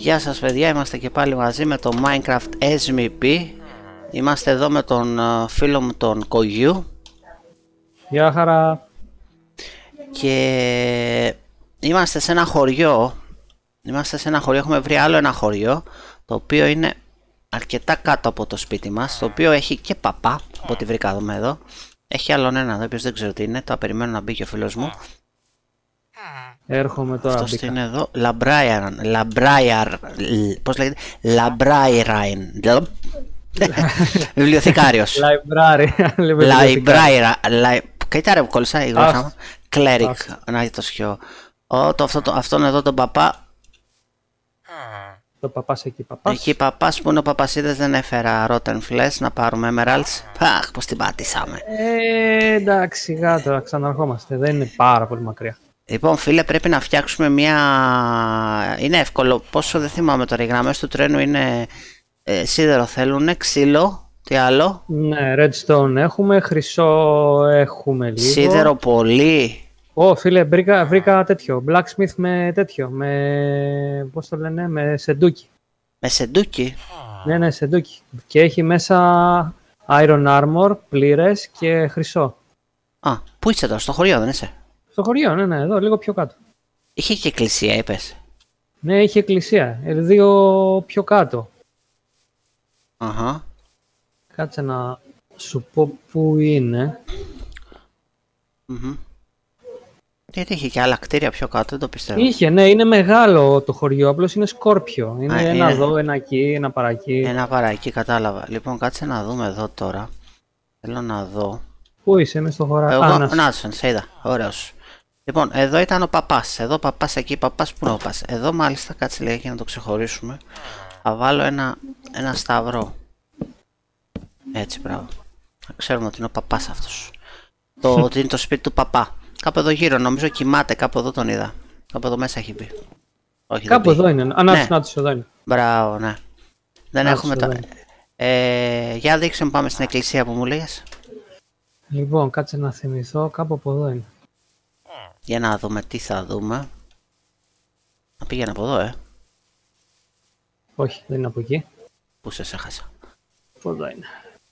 Γεια σας παιδιά, είμαστε και πάλι μαζί με το Minecraft SMP. Είμαστε εδώ με τον φίλο μου τον Κογιού. Γεια χαρά. Και είμαστε σε ένα χωριό. Έχουμε βρει άλλο ένα χωριό, το οποίο είναι αρκετά κάτω από το σπίτι μας, το οποίο έχει και παπά, από ό,τι βρήκα εδώ. Έχει άλλον ένα εδώ, οποίος δεν ξέρω τι είναι, το περιμένω να μπει και ο φίλος μου. Έρχομαι τώρα. Αυτός είναι εδώ, Λαμπράιαρ, πώς λέγεται, Λαμπράιραϊν, βιβλιοθηκάριος. Λαμπράιρα, κοίτα ρε που κόλλησα η γλώσσα μου, κλέρικ, να το σιώ. Αυτόν εδώ τον παπά. Το παπάς εκεί, παπάς. Εκεί παπάς που είναι ο παπασίδες, δεν έφερα rotten flesh να πάρουμε emeralds. Αχ, πως την πατήσαμε. Εντάξει, σιγά τώρα ξαναρχόμαστε, δεν είναι πάρα πολύ μακριά. Λοιπόν φίλε, πρέπει να φτιάξουμε μια... Είναι εύκολο, πόσο δεν θυμάμαι τώρα, οι γραμμές του τρένου είναι σίδερο θέλουνε, ξύλο, τι άλλο. Ναι, redstone έχουμε, χρυσό έχουμε λίγο. Σίδερο πολύ. Φίλε, βρήκα τέτοιο, blacksmith με τέτοιο, με... πώς το λένε, με σεντούκι. Με σεντούκι? Ναι, σεντούκι. Και έχει μέσα iron armor, πλήρες και χρυσό. Α, πού είσαι τώρα, στο χωριό δεν είσαι? Στο χωριό, ναι, εδώ, λίγο πιο κάτω. Είχε και εκκλησία, είπες? Ναι, είχε εκκλησία, δύο πιο κάτω. Αχα. Κάτσε να σου πω πού είναι. Γιατί είχε και άλλα κτίρια πιο κάτω, δεν το πιστεύω. Είχε, ναι, είναι μεγάλο το χωριό, απλώς είναι σκόρπιο. Είναι ένα εδώ, ένα εκεί, ένα παρακεί. Ένα παρακεί, κατάλαβα. Λοιπόν, κάτσε να δούμε εδώ τώρα. Θέλω να δω. Πού είσαι, είμαι στο χωράφι? Εγώ, να σε είδα, ωραίος. Λοιπόν, εδώ ήταν ο παπάς. Εδώ παπάς, εκεί παπάς, πού είναι ο παπάς? Εδώ μάλιστα, κάτσε λίγα και να το ξεχωρίσουμε. Θα βάλω ένα σταυρό. Έτσι, μπράβο. Θα ξέρουμε ότι είναι ο παπάς αυτός. Ότι είναι το σπίτι του παπά. Κάπου εδώ γύρω, νομίζω κοιμάται, κάπου εδώ τον είδα. Κάπου εδώ μέσα έχει μπει. Όχι, κάπου εδώ είναι. Ανάψει, εδώ είναι. Μπράβο, ναι. Δεν έχουμε τα... για δείξε μου, πάμε στην εκκλησία που μου λέγες. Λοιπόν, κάτσε να θυμηθώ, κάπου από εδώ είναι. Για να δούμε τι θα δούμε. Να πήγαινε από εδώ, Όχι, δεν είναι από εκεί. Πού σε έχασα? Από εδώ είναι.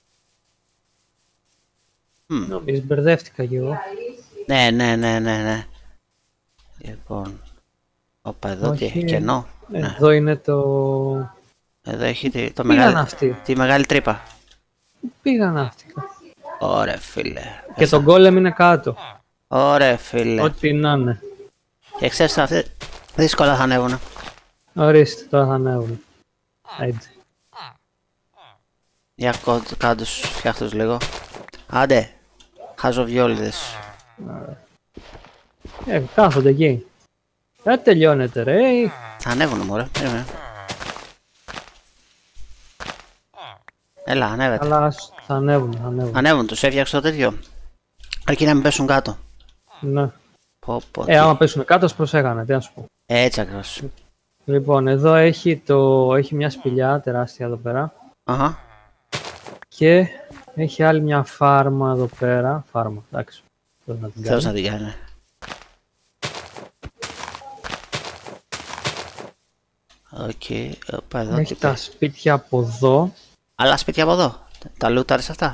Νομίζεις, μπερδεύτηκα κι εγώ. Ναι. Λοιπόν, όπα εδώ τι έχει, κενό. Εδώ είναι το... Εδώ έχει τη μεγάλη τρύπα. Πήγαν αυτοί. Ωραία φίλε. Και το γκόλεμ είναι κάτω. Ωραία φίλε. Ό,τι να είναι. Και ξέρεις αυτοί δύσκολα θα ανέβουνε. Ορίστε, τώρα θα ανέβουν. Έτσι. Για κάντους, φτιάχτους λίγο. Άντε, χαζοβιόλιδες. Κάθονται εκεί. Δεν τελειώνεται ρε. Θα ανέβουνε μωρέ. Έλα, ανέβεται. Αλλά θα ανέβουν. Ανέβουν, τους έφτιαξε το τέτοιο. Αρκεί να μην πέσουν κάτω. Ναι. Άμα πέσουν κάτω, ας προσέχανε, τι να σου πω. Έτσι ακριβώς. Λοιπόν, εδώ έχει μια σπηλιά τεράστια εδώ πέρα. Αχα. Και έχει άλλη μια φάρμα εδώ πέρα. Φάρμα, εντάξει. Θεός να την κάνει. Οκ, έχει τα σπίτια από εδώ. Άλλα σπίτια από εδώ. Τα λούταρες αυτά?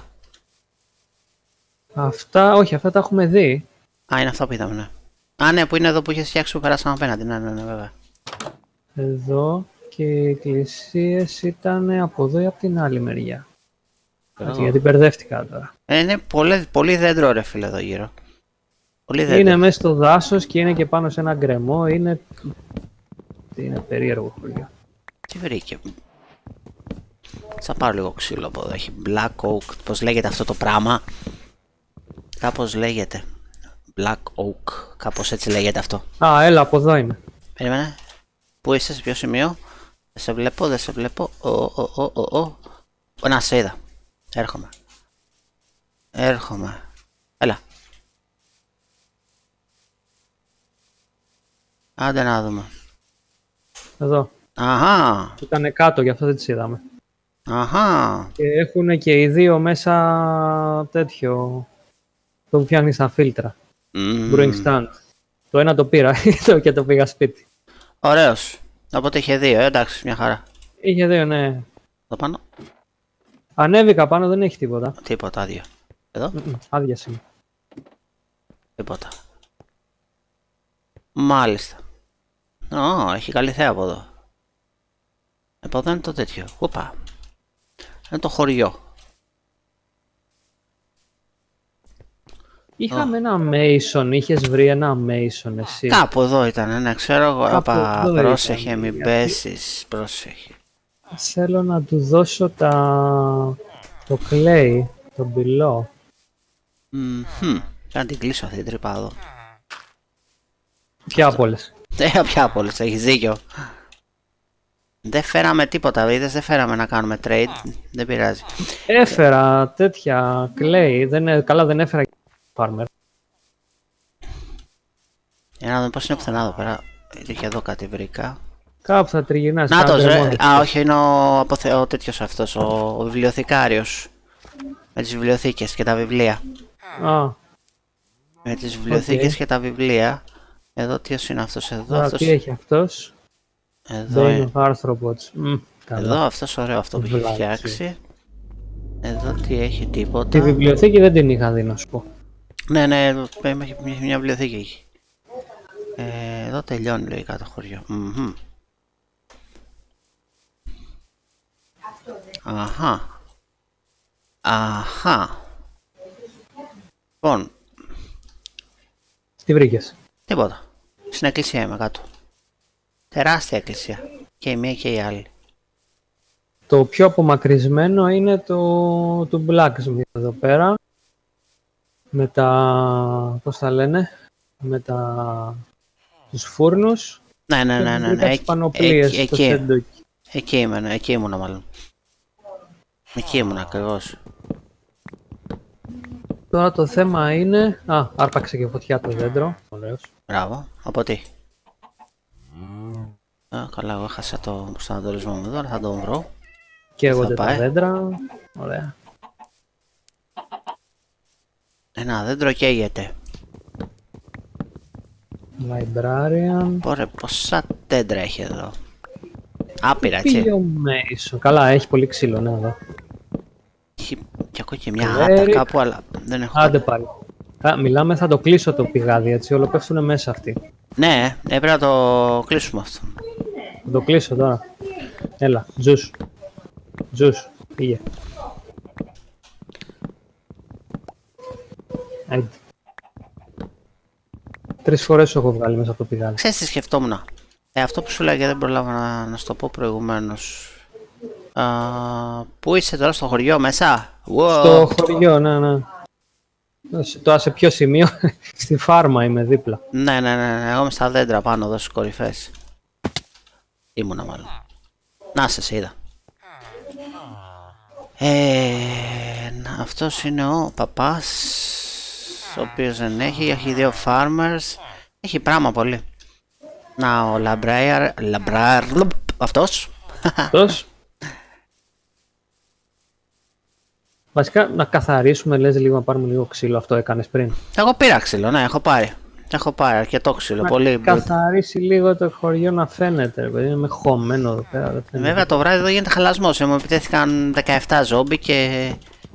Όχι, αυτά τα έχουμε δει. Α, είναι αυτά που είδαμε, ναι. Α, ναι, που είναι εδώ που είχες φτιάξει που περάσαμε απέναντι. Ναι, βέβαια. Εδώ και οι εκκλησίες ήταν από εδώ ή από την άλλη μεριά. Γιατί μπερδεύτηκα τώρα. Είναι πολύ δέντρο ρε φίλε εδώ γύρω. Είναι μέσα στο δάσος και είναι και πάνω σε ένα γκρεμό. Είναι περίεργο χωριό. Τι βρήκε? Θα πάρω λίγο ξύλο από εδώ. Έχει black oak. Πώς λέγεται αυτό το πράγμα? Κάπως λέγεται. Black oak. Κάπως έτσι λέγεται αυτό. Α, έλα, από εδώ είναι. Περίμενε. Πού είσαι, σε ποιο σημείο? Δεν σε βλέπω. Να σε είδα. Έρχομαι. Έλα. Άντε να δούμε. Εδώ. Αχα. Ήτανε κάτω, γι' αυτό δεν τις είδαμε. Αχα. Και έχουν και οι δύο μέσα τέτοιο. Το που φτιάχνει στα φίλτρα. Brewing stand. Το ένα το πήρα και το πήγα σπίτι. Ωραίος. Οπότε είχε 2, εντάξει, μια χαρά. Είχε 2, ναι. Εδώ πάνω. Ανέβηκα πάνω, δεν έχει τίποτα. Τίποτα, άδειο. Εδώ. Άδεια είναι. Τίποτα. Μάλιστα. Ω, έχει καλή θέα από εδώ. Από εδώ είναι το τέτοιο. Οπα. Είναι το χωριό. Είχαμε ένα Mason, είχες βρει ένα Mason εσύ. Κάπου εδώ ήταν, ναι, ξέρω εγώ. Οπα, πρόσεχε, ήταν, μην πέσεις, πρόσεχε. Θέλω να του δώσω το clay, τον πυλό. Να την κλείσω αυτή την τρύπα εδώ. Ποια από όλες. Ποια από όλες, έχεις δίκιο. Δεν φέραμε τίποτα, είδες, δεν φέραμε να κάνουμε trade, δεν πειράζει. Έφερα τέτοια clay, καλά δεν έφερα farmer. Για να δούμε πώς είναι πουθενά εδώ πέρα. Είχε εδώ κάτι βρήκα. Κάπου θα τριγυρνάς. Νάτος όχι, είναι ο τέτοιος αυτός, ο βιβλιοθηκάριος. Με τις βιβλιοθήκες και τα βιβλία. Με τις βιβλιοθήκες και τα βιβλία. Εδώ ποιος είναι αυτός εδώ. Τι έχει αυτός. Εδώ είναι ο άρθροπος. Εδώ αυτός ωραίο αυτό που έχει φτιάξει. Εδώ τι έχει, τίποτα. Τη βιβλιοθήκη δεν την είχα δει να σου πω. Ναι, μια βιβλιοθήκη έχει. Εδώ τελειώνει λογικά το χωριό. Αχα. Λοιπόν. Τι βρήκες. Τίποτα. Στην εκκλησία είμαι κάτω. Τεράστια εκκλησία. Και η μία και η άλλη. Το πιο απομακρυσμένο είναι το blacksmith εδώ πέρα. Με τα... πώς τα λένε. Με τους φούρνους. Ναι. Εκεί ήμουνα μάλλον. Εκεί ήμουν ακριβώς. Τώρα το θέμα είναι... άρπαξε και φωτιά το δέντρο. Ωραίος. Μπράβο. Από τι. Καλά, εγώ έχασα το προσανατολισμό μου εδώ, θα τον βρω. Καίγονται τα δέντρα. Ωραία. Ένα δέντρο καίγεται. Librarian. Ωραία, πόσα δέντρα έχει εδώ. Άπειρα, έτσι. Καλά, έχει πολύ ξύλο, ναι, εδώ. Έχει κι ακόμα και μια άτα κάπου, αλλά δεν έχω... Άντε πάλι. Μιλάμε, θα το κλείσω το πηγάδι, έτσι, όλο πέφτουνε μέσα αυτοί. Ναι, έπρεπε να το κλείσουμε αυτό. Θα το κλείσω τώρα. Έλα, Ζους. Πήγε. Άντε. 3 φορές έχω βγάλει μέσα από το πηγάδι. Ξέρεις τι σκεφτόμουν. Αυτό που σου λέγε δεν προλάβα να σου το πω προηγουμένως. Πού είσαι τώρα, στο χωριό μέσα? Στο χωριό, ναι. Τώρα σε ποιο σημείο? Στη φάρμα είμαι δίπλα. Ναι, εγώ είμαι στα δέντρα πάνω εδώ στις κορυφές. Ήμουνα μάλλον. Να σε είδα. Αυτός είναι ο παπάς, ο οποίος δεν έχει 2 farmers, έχει πράγμα πολύ. Να, ο Λαμπράιαρ, αυτός. Βασικά να καθαρίσουμε, λες λίγο, να πάρουμε λίγο ξύλο, αυτό έκανες πριν. Εγώ πήρα ξύλο, ναι, έχω πάρει. Έχω πάρει αρκετό ξύλο, πολύ. Καθαρίσει λίγο το χωριό να φαίνεται, είναι με χωμένο εδώ πέρα. Βέβαια το βράδυ εδώ γίνεται χαλασμός, μου επιτέθηκαν 17 ζόμπι και...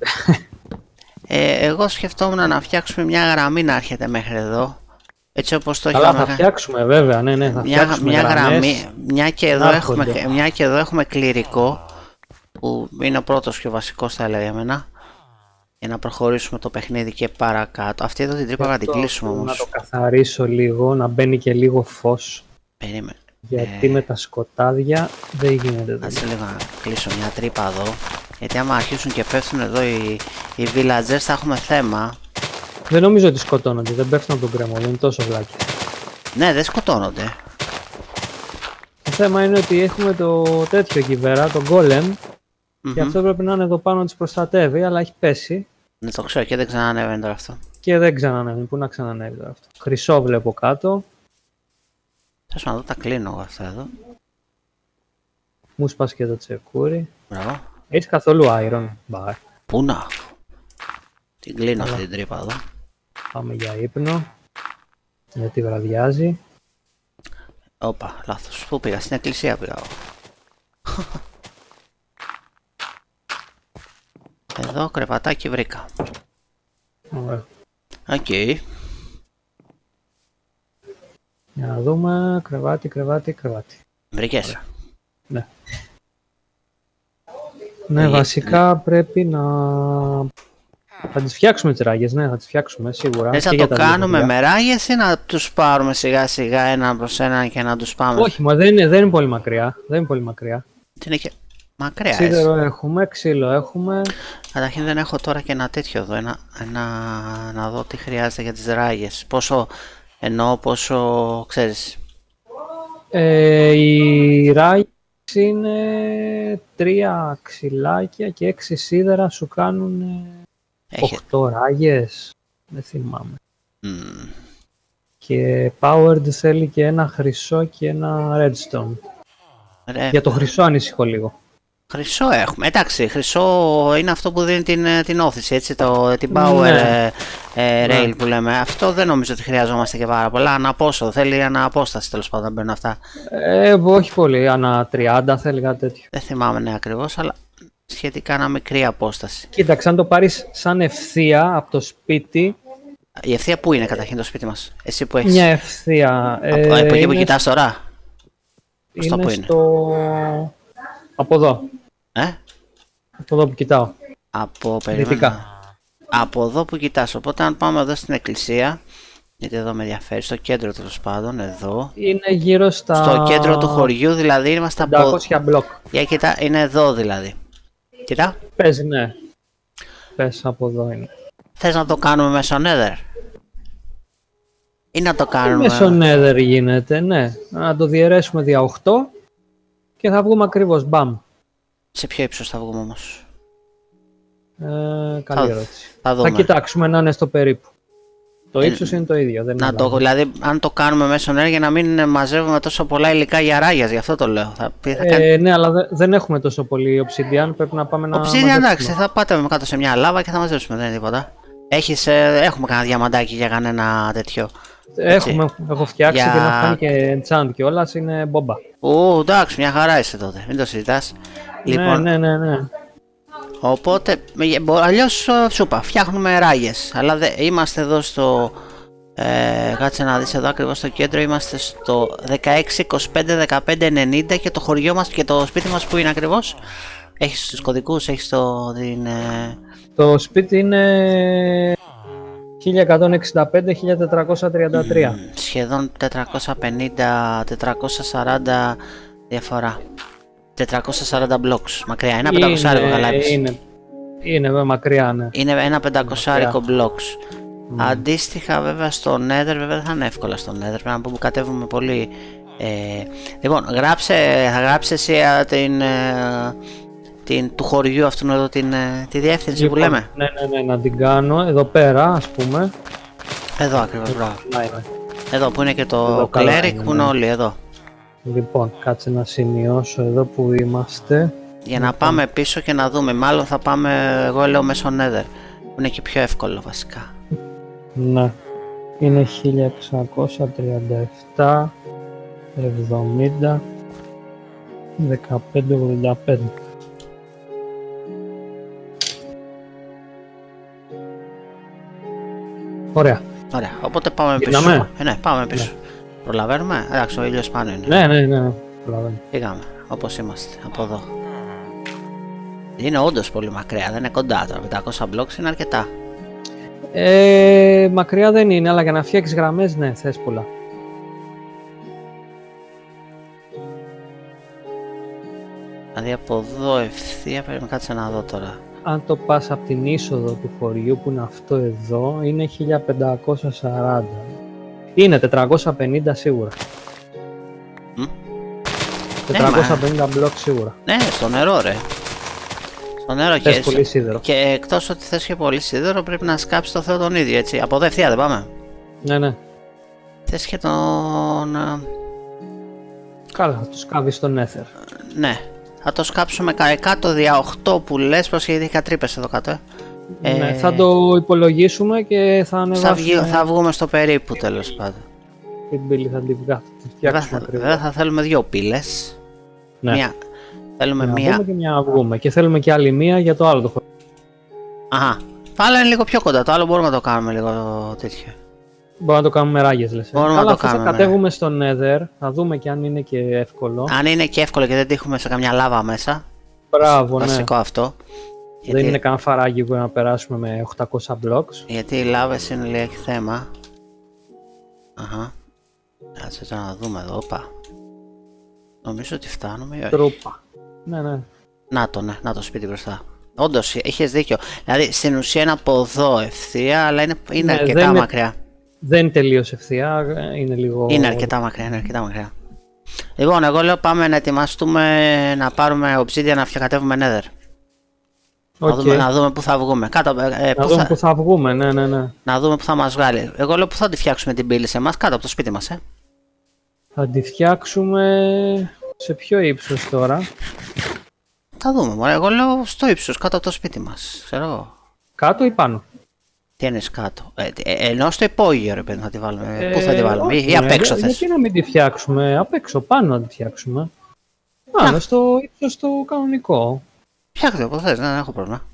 εγώ σκεφτόμουν να φτιάξουμε μια γραμμή να έρχεται μέχρι εδώ. Έτσι όπως το είχαμε. Αλλά θα φτιάξουμε βέβαια, ναι, θα φτιάξουμε μια γραμμή, μια και εδώ έχουμε κληρικό, που είναι ο πρώτος και ο βασικός θα έλεγα εμένα, για να προχωρήσουμε το παιχνίδι και παρακάτω. Αυτή εδώ την τρύπα να την κλείσουμε όμως. Να το καθαρίσω λίγο, να μπαίνει και λίγο φως. Περίμενε. Γιατί με τα σκοτάδια δεν γίνεται. Κάτσε λίγο να κλείσω μια τρύπα εδώ, γιατί άμα αρχίσουν και πέφτουν εδώ οι villagers θα έχουμε θέμα. Δεν νομίζω ότι σκοτώνονται, δεν πέφτουν από τον κρεμό, δεν είναι τόσο βλάκι. Ναι, δεν σκοτώνονται. Το θέμα είναι ότι έχουμε το τέτοιο εκεί πέρα, το golem, και αυτό πρέπει να είναι εδώ πάνω να τις προστατεύει, αλλά έχει πέσει. Ναι, το ξέρω και δεν ξανανέβαινε τώρα αυτό. Και δεν ξανανέβαινε, πού να ξανανέβει τώρα αυτό. Χρυσό βλέπω κάτω. Θες να δω, τα κλείνω εγώ αυτά εδώ. Μου σπάσει και το τσεκούρι. Μπράβο. Έχεις καθόλου iron bar? Πού να? Την κλείνω αυτή την τρύπα εδώ. Πάμε για ύπνο. Γιατί βραδιάζει. Όπα, λάθος. Πού πήγα, στην εκκλησία πήγα εγώ. Εδώ κρεβατάκι βρήκα. Ωραία. Οκ. Για να δούμε, κρεβάτι. Βρήκες. Ναι. Ναι, βασικά πρέπει να... Θα τις φτιάξουμε τις ράγες, ναι, θα τις φτιάξουμε σίγουρα. Θες να το κάνουμε με ράγες ή να τους πάρουμε σιγά σιγά ένα προς ένα και να τους πάμε? Όχι, μα δεν είναι πολύ μακριά. Δεν είναι πολύ μακριά. Τι είναι και... Μακριά Σίδερο έχουμε, ξύλο έχουμε. Καταρχήν δεν έχω τώρα και ένα τέτοιο εδώ, να δω τι χρειάζεται για τις ράγες. Πόσο, εννοώ πόσο, ξέρεις. Οι ράγες είναι 3 ξυλάκια και 6 σίδερα σου κάνουν 8 ράγες. Δεν θυμάμαι. Και powered θέλει και ένα χρυσό και ένα redstone. Για το χρυσό ανησυχώ λίγο. Χρυσό έχουμε. Εντάξει, χρυσό είναι αυτό που δίνει την όθηση, έτσι, την power rail που λέμε. Αυτό δεν νομίζω ότι χρειαζόμαστε και πάρα πολλά. Αναπόσο, θέλει αναπόσταση τέλος πάντων να μπαίνουν αυτά. Όχι πολύ, ανά 30 θέλει κάτι τέτοιο. Δεν θυμάμαι ναι ακριβώς, αλλά σχετικά ένα μικρή απόσταση. Κοίταξε, αν το πάρεις σαν ευθεία από το σπίτι. Η ευθεία πού είναι καταρχήν το σπίτι μας, εσύ που έχεις? Μια ευθεία. Από εκεί που κοιτάς τώρα. Είναι στο... Από εδώ. Από εδώ που κοιτάω. Από εδώ που κοιτάς. Οπότε αν πάμε εδώ στην εκκλησία, γιατί εδώ με ενδιαφέρει, στο κέντρο τέλος πάντων, εδώ. Είναι γύρω στο κέντρο του χωριού, δηλαδή είμαστε από... 500 μπλοκ. Για κοίτα, είναι εδώ δηλαδή. Κοίτα. Πες, ναι. Πες, από εδώ είναι. Θες να το κάνουμε μέσω Nether? Ή να το κάνουμε... Μέσω Nether γίνεται, ναι. Να το διαιρέσουμε δια 8 και θα βγούμε ακριβώς, μπαμ. Σε ποιο ύψος θα βγούμε όμως? Καλή ερώτηση. Θα κοιτάξουμε να είναι στο περίπου. Το ύψος είναι το ίδιο. Δεν δηλαδή, αν το κάνουμε μέσω Nether για να μην μαζεύουμε τόσο πολλά υλικά για ράγες, γι' αυτό το λέω. Ναι, αλλά δεν έχουμε τόσο πολύ obsidian, πρέπει να πάμε να μαζέψουμε. Obsidian, εντάξει, θα πάτε κάτω σε μια λάβα και θα μαζέψουμε, δεν είναι τίποτα. Έχουμε κανένα διαμαντάκι για κανένα τέτοιο? Έχω φτιάξει και να φτάνει και enchant κιόλας, είναι μπόμπα. Εντάξει, μια χαρά είσαι τότε, μην το συζητάς. Λοιπόν, ναι. Οπότε, αλλιώς σου είπα, φτιάχνουμε ράγες. Αλλά είμαστε εδώ στο... κάτσε να δεις εδώ ακριβώς στο κέντρο, είμαστε στο 16, 25, 15, 90 και το χωριό μας και το σπίτι μας που είναι ακριβώς? Έχεις τους κωδικούς, έχεις Το σπίτι είναι 1165-1433. Σχεδόν 450-440 διαφορά. 440 blocks μακριά, ένα 500 γαλάζιο. Είναι μακριά, ναι. Είναι ένα 500 blocks. Αντίστοιχα βέβαια στο Nether, βέβαια δεν θα είναι εύκολα στο Nether, πρέπει να πούμε που κατέβουμε πολύ. Λοιπόν, θα γράψεις εσύ του χωριού αυτού εδώ τη διεύθυνση που λέμε. Ναι, να την κάνω εδώ πέρα, ας πούμε. Εδώ ακριβώς, μπράβο. Εδώ που είναι και το cleric που είναι όλοι εδώ. Λοιπόν, κάτσε να σημειώσω εδώ που είμαστε. Για να πάμε πίσω και να δούμε, μάλλον θα πάμε, εγώ λέω μέσω Nether, που είναι και πιο εύκολο βασικά. Ναι, είναι 1637, 70, 1585. Ωραία. Ωραία, οπότε πάμε πίσω. Ναι, πάμε πίσω. Ναι. Προλαβαίνουμε, εντάξει, ο ήλιος πάνω είναι. Ναι, προλαβαίνουμε. Πήγαμε, όπως είμαστε, από εδώ. Είναι όντως πολύ μακριά, δεν είναι κοντά τώρα, 500 blocks είναι αρκετά. Μακριά δεν είναι, αλλά για να φτιάξεις γραμμές, ναι, θες πολλά. Δηλαδή από εδώ ευθεία, πρέπει να κάτσε να δω τώρα. Αν το πας από την είσοδο του χωριού που είναι αυτό εδώ, είναι 1540. Είναι 450 σίγουρα. 450 μπλοκ σίγουρα. Ναι, στο νερό ρε. Στο νερό θες πολύ σίδερο. Και εκτός ότι θες και πολύ σίδερο, πρέπει να σκάψεις το Θεό τον ίδιο, έτσι. Από εδώ ευθεία δεν πάμε? Ναι. Θες και τον... Καλά, θα το σκάβεις στον Nether. Ναι. Θα το σκάψουμε κάτω δια 8 που λες, προσχεδί είχα τρύπες εδώ κάτω. Ναι, θα το υπολογίσουμε και θα ανεβάσουμε. Θα βγούμε στο περίπου τέλος πάντων. την πύλη θα τη φτιάξουμε ακριβώς. Βέβαια θα θέλουμε 2 πύλες. Ναι. Θέλουμε Να μία. βγούμε και μια να βγούμε. Και θέλουμε και άλλη μία για το άλλο το χωριό. Αχα. Το άλλο είναι λίγο πιο κοντά. Το άλλο μπορούμε να το κάνουμε λίγο τέτοιο. Μπορούμε να το κάνουμε με ράγες, λες. Μπορούμε Αλλά να το αφού θα κάνουμε, κατέβουμε στο Nether, θα δούμε και αν είναι και εύκολο. Αν είναι και εύκολο και δεν τύχουμε σε καμιά λάβα μέσα. Μπράβο, ναι. Βασικό αυτό. Δεν είναι κανένα φαράγγι που να περάσουμε με 800 blocks. Γιατί οι λάβες είναι λίγο θέμα. Αχα. Κάτσε τώρα να δούμε εδώ. Όπα. Νομίζω ότι φτάνουμε ή όχι. Τρούπα. Ναι. Να το, ναι, να το σπίτι μπροστά. Όντως, έχεις δίκιο. Δηλαδή στην ουσία είναι από εδώ ευθεία, αλλά είναι Ναι, αρκετά μακριά. Δεν είναι τελείως ευθεία, είναι λίγο... Είναι αρκετά μακριά, Λοιπόν, εγώ λέω πάμε να ετοιμαστούμε να πάρουμε obsidian να κατέβουμε nether. Να δούμε πού θα βγούμε. Πού θα βγούμε, ναι. Να δούμε πού θα μας βγάλει. Εγώ λέω πού θα τη φτιάξουμε την πύλη σε εμάς, κάτω από το σπίτι μας, Θα τη φτιάξουμε σε ποιο ύψος τώρα? Θα δούμε, μωρέ. Εγώ λέω στο ύψος, κάτω από το σπίτι μας. Ξέρω εγώ. Κάτω ή πάνω? Τι είναι κάτω? Ενώ στο υπόγειο, ρε παιδί, θα τη βάλουμε. Πού θα τη βάλουμε, ή απ' έξω θες? Γιατί να μην τη φτιάξουμε, απ' έξω, πάνω να τη φτιάξουμε. Πάνω, στο ύψος το κανονικό. Φτιάξτε όπως θες, δεν έχω πρόβλημα.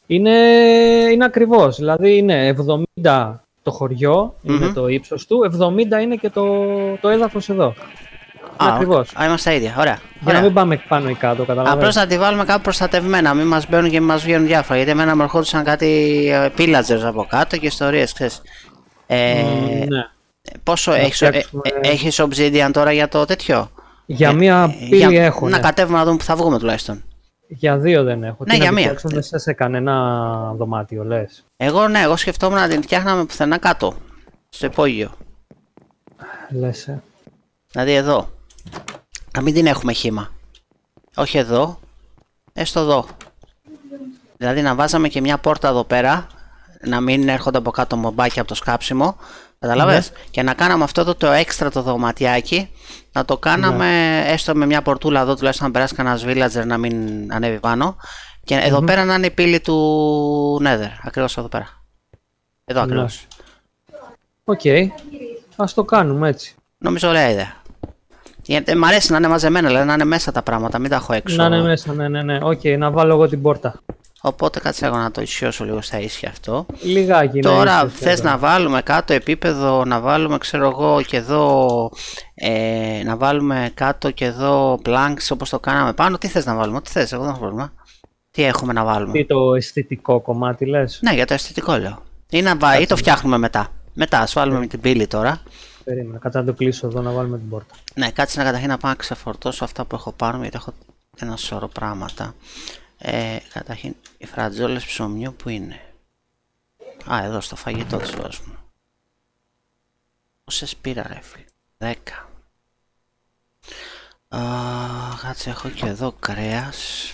Είναι ακριβώς, δηλαδή είναι 70 το χωριό, είναι το ύψος του, 70 είναι και το έδαφος εδώ. Ακριβώς. Είμαστε τα ίδια, ωραία. Για να μην πάμε πάνω ή κάτω, καταλαβαίνεις. Απλώς να τη βάλουμε κάπου προστατευμένα, μην μας μπαίνουν και μην μας βγαίνουν διάφορα. Γιατί εμένα μου ερχόντουσαν κάτι pillagers από κάτω και ιστορίες, ξέρεις. Ναι. Πόσο έχεις obsidian τώρα για το τέτοιο? Για μία πύλη έχω. Να κατέβουμε να δούμε που θα βγούμε τουλάχιστον. Για 2 δεν έχω. Ναι, για μία. Μέσα σε κανένα δωμάτιο, λες. Εγώ σκεφτόμουν να την φτιάχναμε πουθενά κάτω. Στο υπόγειο. Λες. Δηλαδή εδώ. Να μην την έχουμε χύμα. Όχι εδώ. Έστω εδώ. Δηλαδή να βάζαμε και μια πόρτα εδώ πέρα. Να μην έρχονται από κάτω μομπάκια από το σκάψιμο. Καταλαβες. Και να κάναμε αυτό εδώ το έξτρα το δωματιάκι. Να το κάναμε έστω με μια πορτούλα εδώ, τουλάχιστον να περάσει κανένας villager να μην ανέβει πάνω. Και εδώ πέρα να είναι η πύλη του Nether. Ακριβώς εδώ πέρα. Εδώ ακριβώς. Οκ. Ας το κάνουμε έτσι. Νομίζω ωραία ιδέα. Γιατί μ' αρέσει να είναι μαζεμένα, δηλαδή να είναι μέσα τα πράγματα, μην τα έχω έξω. Να είναι μέσα, ναι. Οκ, να βάλω εγώ την πόρτα. Οπότε κάτσε εγώ να το ισιώσω λίγο στα ίσια αυτό. Λιγάκι. Τώρα θες να βάλουμε κάτω επίπεδο, να βάλουμε ξέρω εγώ και εδώ, να βάλουμε κάτω και εδώ planks όπως το κάναμε πάνω. Τι θες να βάλουμε, ό,τι θες, εγώ δεν έχω πρόβλημα. Τι έχουμε να βάλουμε. Τι το αισθητικό κομμάτι λες. Ναι, για το αισθητικό λέω. Ή το φτιάχνουμε μετά. Μετά, ας βάλουμε με την πύλη τώρα. Περίμενα, κάτσε να το κλείσω εδώ να βάλουμε την πόρτα. Ναι, κάτσε να καταρχήν να πάω να ξεφορτώσω αυτά που έχω πάνω, γιατί έχω ένα σωρό πράγματα. Καταρχήν, οι φρατζόλες ψωμιού που είναι? Α, εδώ στο φαγητό της βάζουμε. Πόσες πήρα ρε φίλε? 10. Κάτσε, έχω και εδώ κρέας.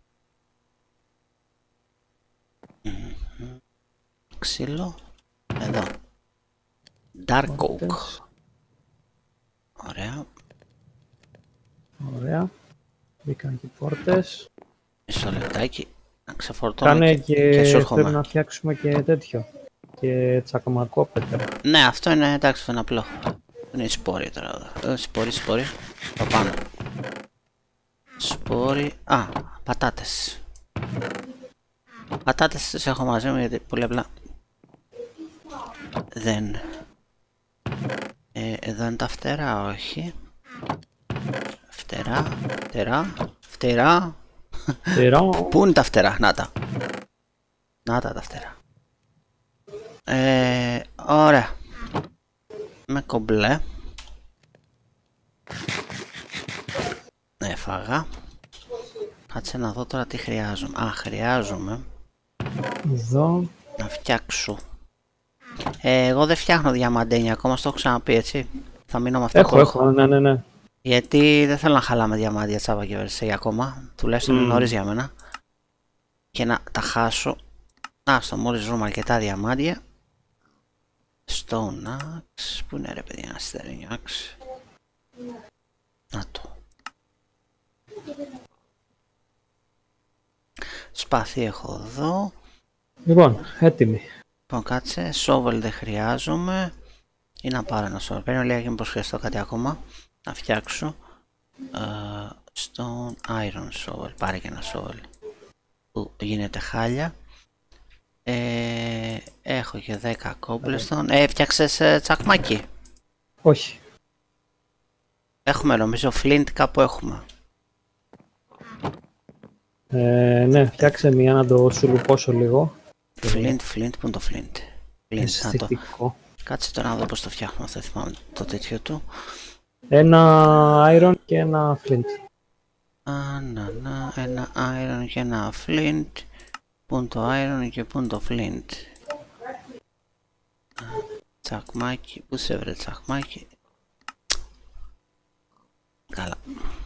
Ξύλο. Εδώ. Dark oak. Ωραία. Ωραία. Μπήκαν και οι πόρτες. Μισό λεπτάκι. Να ξεφορτώνω Κάνε και σου πρέπει να φτιάξουμε και τέτοιο. Και τσακαμακό πέτρα. Ναι, αυτό είναι εντάξει, αυτό είναι απλό. Είναι οι σπόροι τώρα εδώ. Σπόροι. Από πάνω. Σπόροι. Α, πατάτες. Πατάτες τις έχω μαζί μου γιατί πολύ απλά δεν. Εδώ είναι τα φτερά, όχι. Φτερά. Πού είναι τα φτερά, να τα. Να τα φτερά. Ωραία. Με κομπλέ. Έφαγα. Κάτσε να δω τώρα τι χρειάζομαι. Χρειάζομαι εδώ να φτιάξω. Εγώ δεν φτιάχνω διαμαντένια ακόμα, στο έχω ξαναπεί, έτσι. Θα μείνω με αυτό. Έχω, ναι. Γιατί δεν θέλω να χαλάμε διαμάντια τσάπα και βερσέι ακόμα. Τουλάχιστον είναι νωρίς για μένα. Και να τα χάσω. Στο μόλις βρούμε αρκετά διαμάντια. Stone axe. Πού είναι ρε παιδιά, ένα στερεινό axe. Να το. Σπαθί έχω εδώ. Λοιπόν, έτοιμη. Λοιπόν, κάτσε. Shovel δεν χρειάζομαι. ή να πάρω ένα shovel. Παίρνω λίγα και μήπως χρειαστώ κάτι ακόμα να φτιάξω. Στον iron shovel, πάρε και ένα shovel που γίνεται χάλια. Έχω και 10 cobblestone. Έφτιαξες τσακμάκι? Όχι. Έχουμε νομίζω flint, κάπου έχουμε. Ναι, φτιάξε μία να το σουλουπώσω λίγο. Flint, πού είναι το flint? Flint, να το... Αισθητικό. Κάτσε τώρα να δω πώς το φτιάχνω, δεν θυμάμαι το τέτοιο του. Ένα iron και ένα flint. Ένα iron και ένα flint. Πού είναι το iron και πού είναι το flint? Τσακμάκι, πού σε βρε τσακμάκι? Καλά.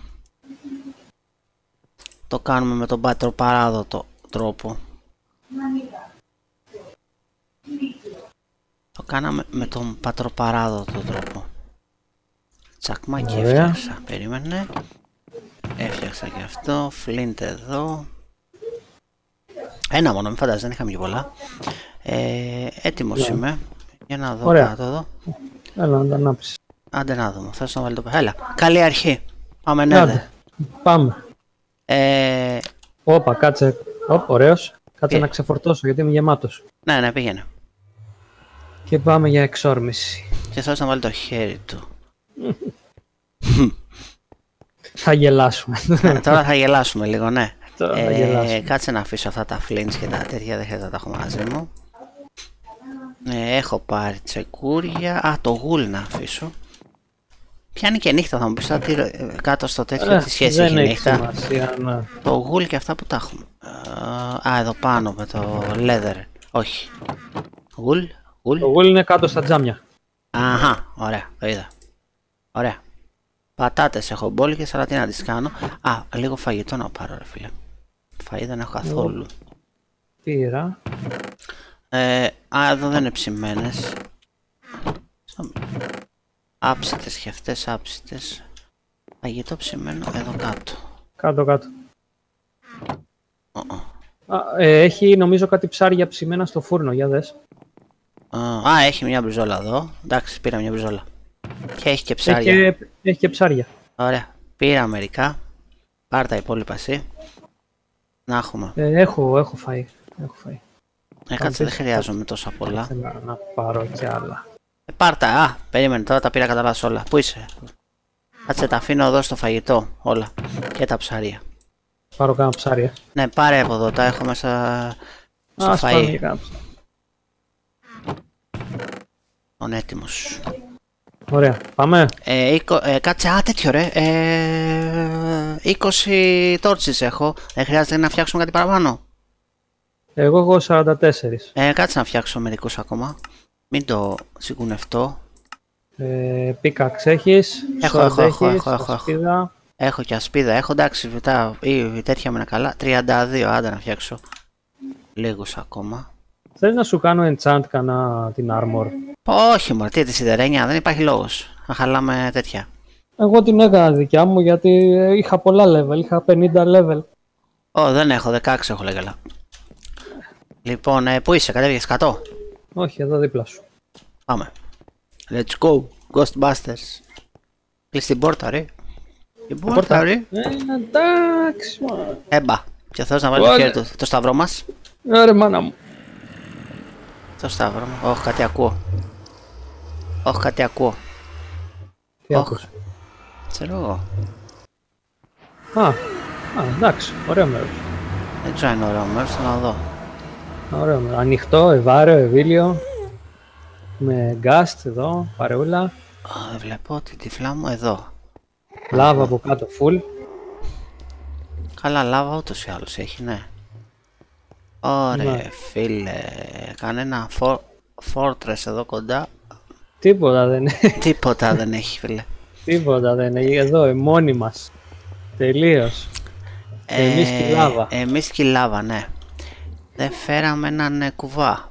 Το κάνουμε με τον πατροπαράδοτο τρόπο. Το κάναμε με τον πατροπαράδοτο τρόπο. Τσακμάκι έφτιαξα, περίμενε. Έφτιαξα και αυτό, flint εδώ. Ένα μόνο, μην φαντάζεσαι, δεν είχαμε και πολλά. Έτοιμος είμαι, για να δω κάτω εδώ. Έλα να τα ανάψεις. Άντε να δούμε, θες να βάλει το παιχνίδι. Έλα, καλή αρχή. Πάμε ναι. Πάμε. Όπα, κάτσε. Ωραίος. Κάτσε να ξεφορτώσω γιατί είμαι γεμάτος. Ναι, πήγαινε. Και πάμε για εξόρμηση. Και θες να βάλει το χέρι του. Θα γελάσουμε. Τώρα θα γελάσουμε λίγο, ναι. Γελάσουμε. Κάτσε να αφήσω αυτά τα flints και τα τέτοια, δεν χρειάζεται να τα έχω μαζί μου. Έχω πάρει τσεκούρια. Το γουλ να αφήσω. Πιάνει και νύχτα, θα μου πεις κάτω στο τέτοιο τι σχέση έχει νύχτα. Σημασία, ναι. Το γουλ και αυτά που τα έχουμε. Εδώ πάνω με το leather. Όχι. Γουλ. Το γουλ είναι κάτω στα τζάμια. Αχα, ωραία, το είδα. Ωραία. Πατάτες έχω μπόλικες, αλλά τι να τις κάνω. Λίγο φαγητό να πάρω ρε φίλε. Φαΐ δεν έχω καθόλου. Πήρα. Εδώ δεν είναι ψημένες. Άψητες και αυτές άψητες. Φαγητό ψημένο εδώ κάτω. Κάτω. Έχει νομίζω κάτι ψάρια ψημένα στο φούρνο, για δες. Έχει μια μπριζόλα εδώ. Εντάξει, πήρα μια μπριζόλα. Και έχει και ψάρια. Έχει και ψάρια. Ωραία. Πήρα μερικά. Πάρ' τα υπόλοιπα εσύ. Να έχουμε. Έχω φάει. Κάτσε, δεν χρειάζομαι τόσα πολλά. Θέλω να πάρω κι άλλα. Πάρ' τα. Περίμενε, τώρα τα πήρα κατά λάθος όλα. Πού είσαι? Κάτσε, τα αφήνω εδώ στο φαγητό όλα. Και τα ψάρια. Πάρω κάνα ψάρια. Ναι, πάρε από εδώ, τα έχω μέσα στο φαΐ. Он έτοιμος. Ωραία, πάμε. Κάτσε, τέτοιο ρε. 20 τόρτσες έχω. Δεν χρειάζεται να φτιάξουμε κάτι παραπάνω? Εγώ έχω 44. Κάτσε να φτιάξω μερικούς ακόμα. Μην το συγκουνευτώ. Πίκαξ έχεις. Έχω. Έχω και ασπίδα. Έχω εντάξει, ή τέτοια με ένα καλά. 32, άντε να φτιάξω. Λίγους ακόμα. Θες να σου κάνω enchant κανένα την armor? Όχι μωρέ, τι τη σιδερένια, δεν υπάρχει λόγος να χαλάμε τέτοια. Εγώ την έκανα δικιά μου γιατί είχα πολλά level, είχα 50 level. Δεν έχω, 16 έχω λέγαλα. Λοιπόν, πού είσαι, κατέβηκες 100? Όχι, εδώ δίπλα σου. Πάμε. Let's go, Ghostbusters. Κλείς την πόρτα ρε. Την πόρτα ρε. Εντάξει. Έμπα. Και θες να βάλει το χέρι του, το σταυρό μας? Ρε μάνα μου. Το σταυρό μου. Όχι, κάτι ακούω. Τι άκουσα? Ξέρω εγώ. Εντάξει, ωραίο μέρος. Δεν ξέρω αν είναι ωραίο μέρος, θέλω να δω. Ωραίο μέρος. Ανοιχτό, ευάρεο, ευήλιο. Με γκάστ εδώ, παρεούλα. Δεν βλέπω την τυφλά μου εδώ. Λάβα από κάτω, full. Καλά, λάβα ούτως ή άλλως έχει, ναι. Ωραία, φίλε. Κάνε ένα fortress εδώ κοντά. Τίποτα δεν έχει. Τίποτα δεν έχει, φίλε. Τίποτα δεν έχει. Εδώ, μόνοι μας. Τελείως. Εμείς και η λάβα. Εμείς και η λάβα, ναι. Δεν φέραμε έναν κουβά.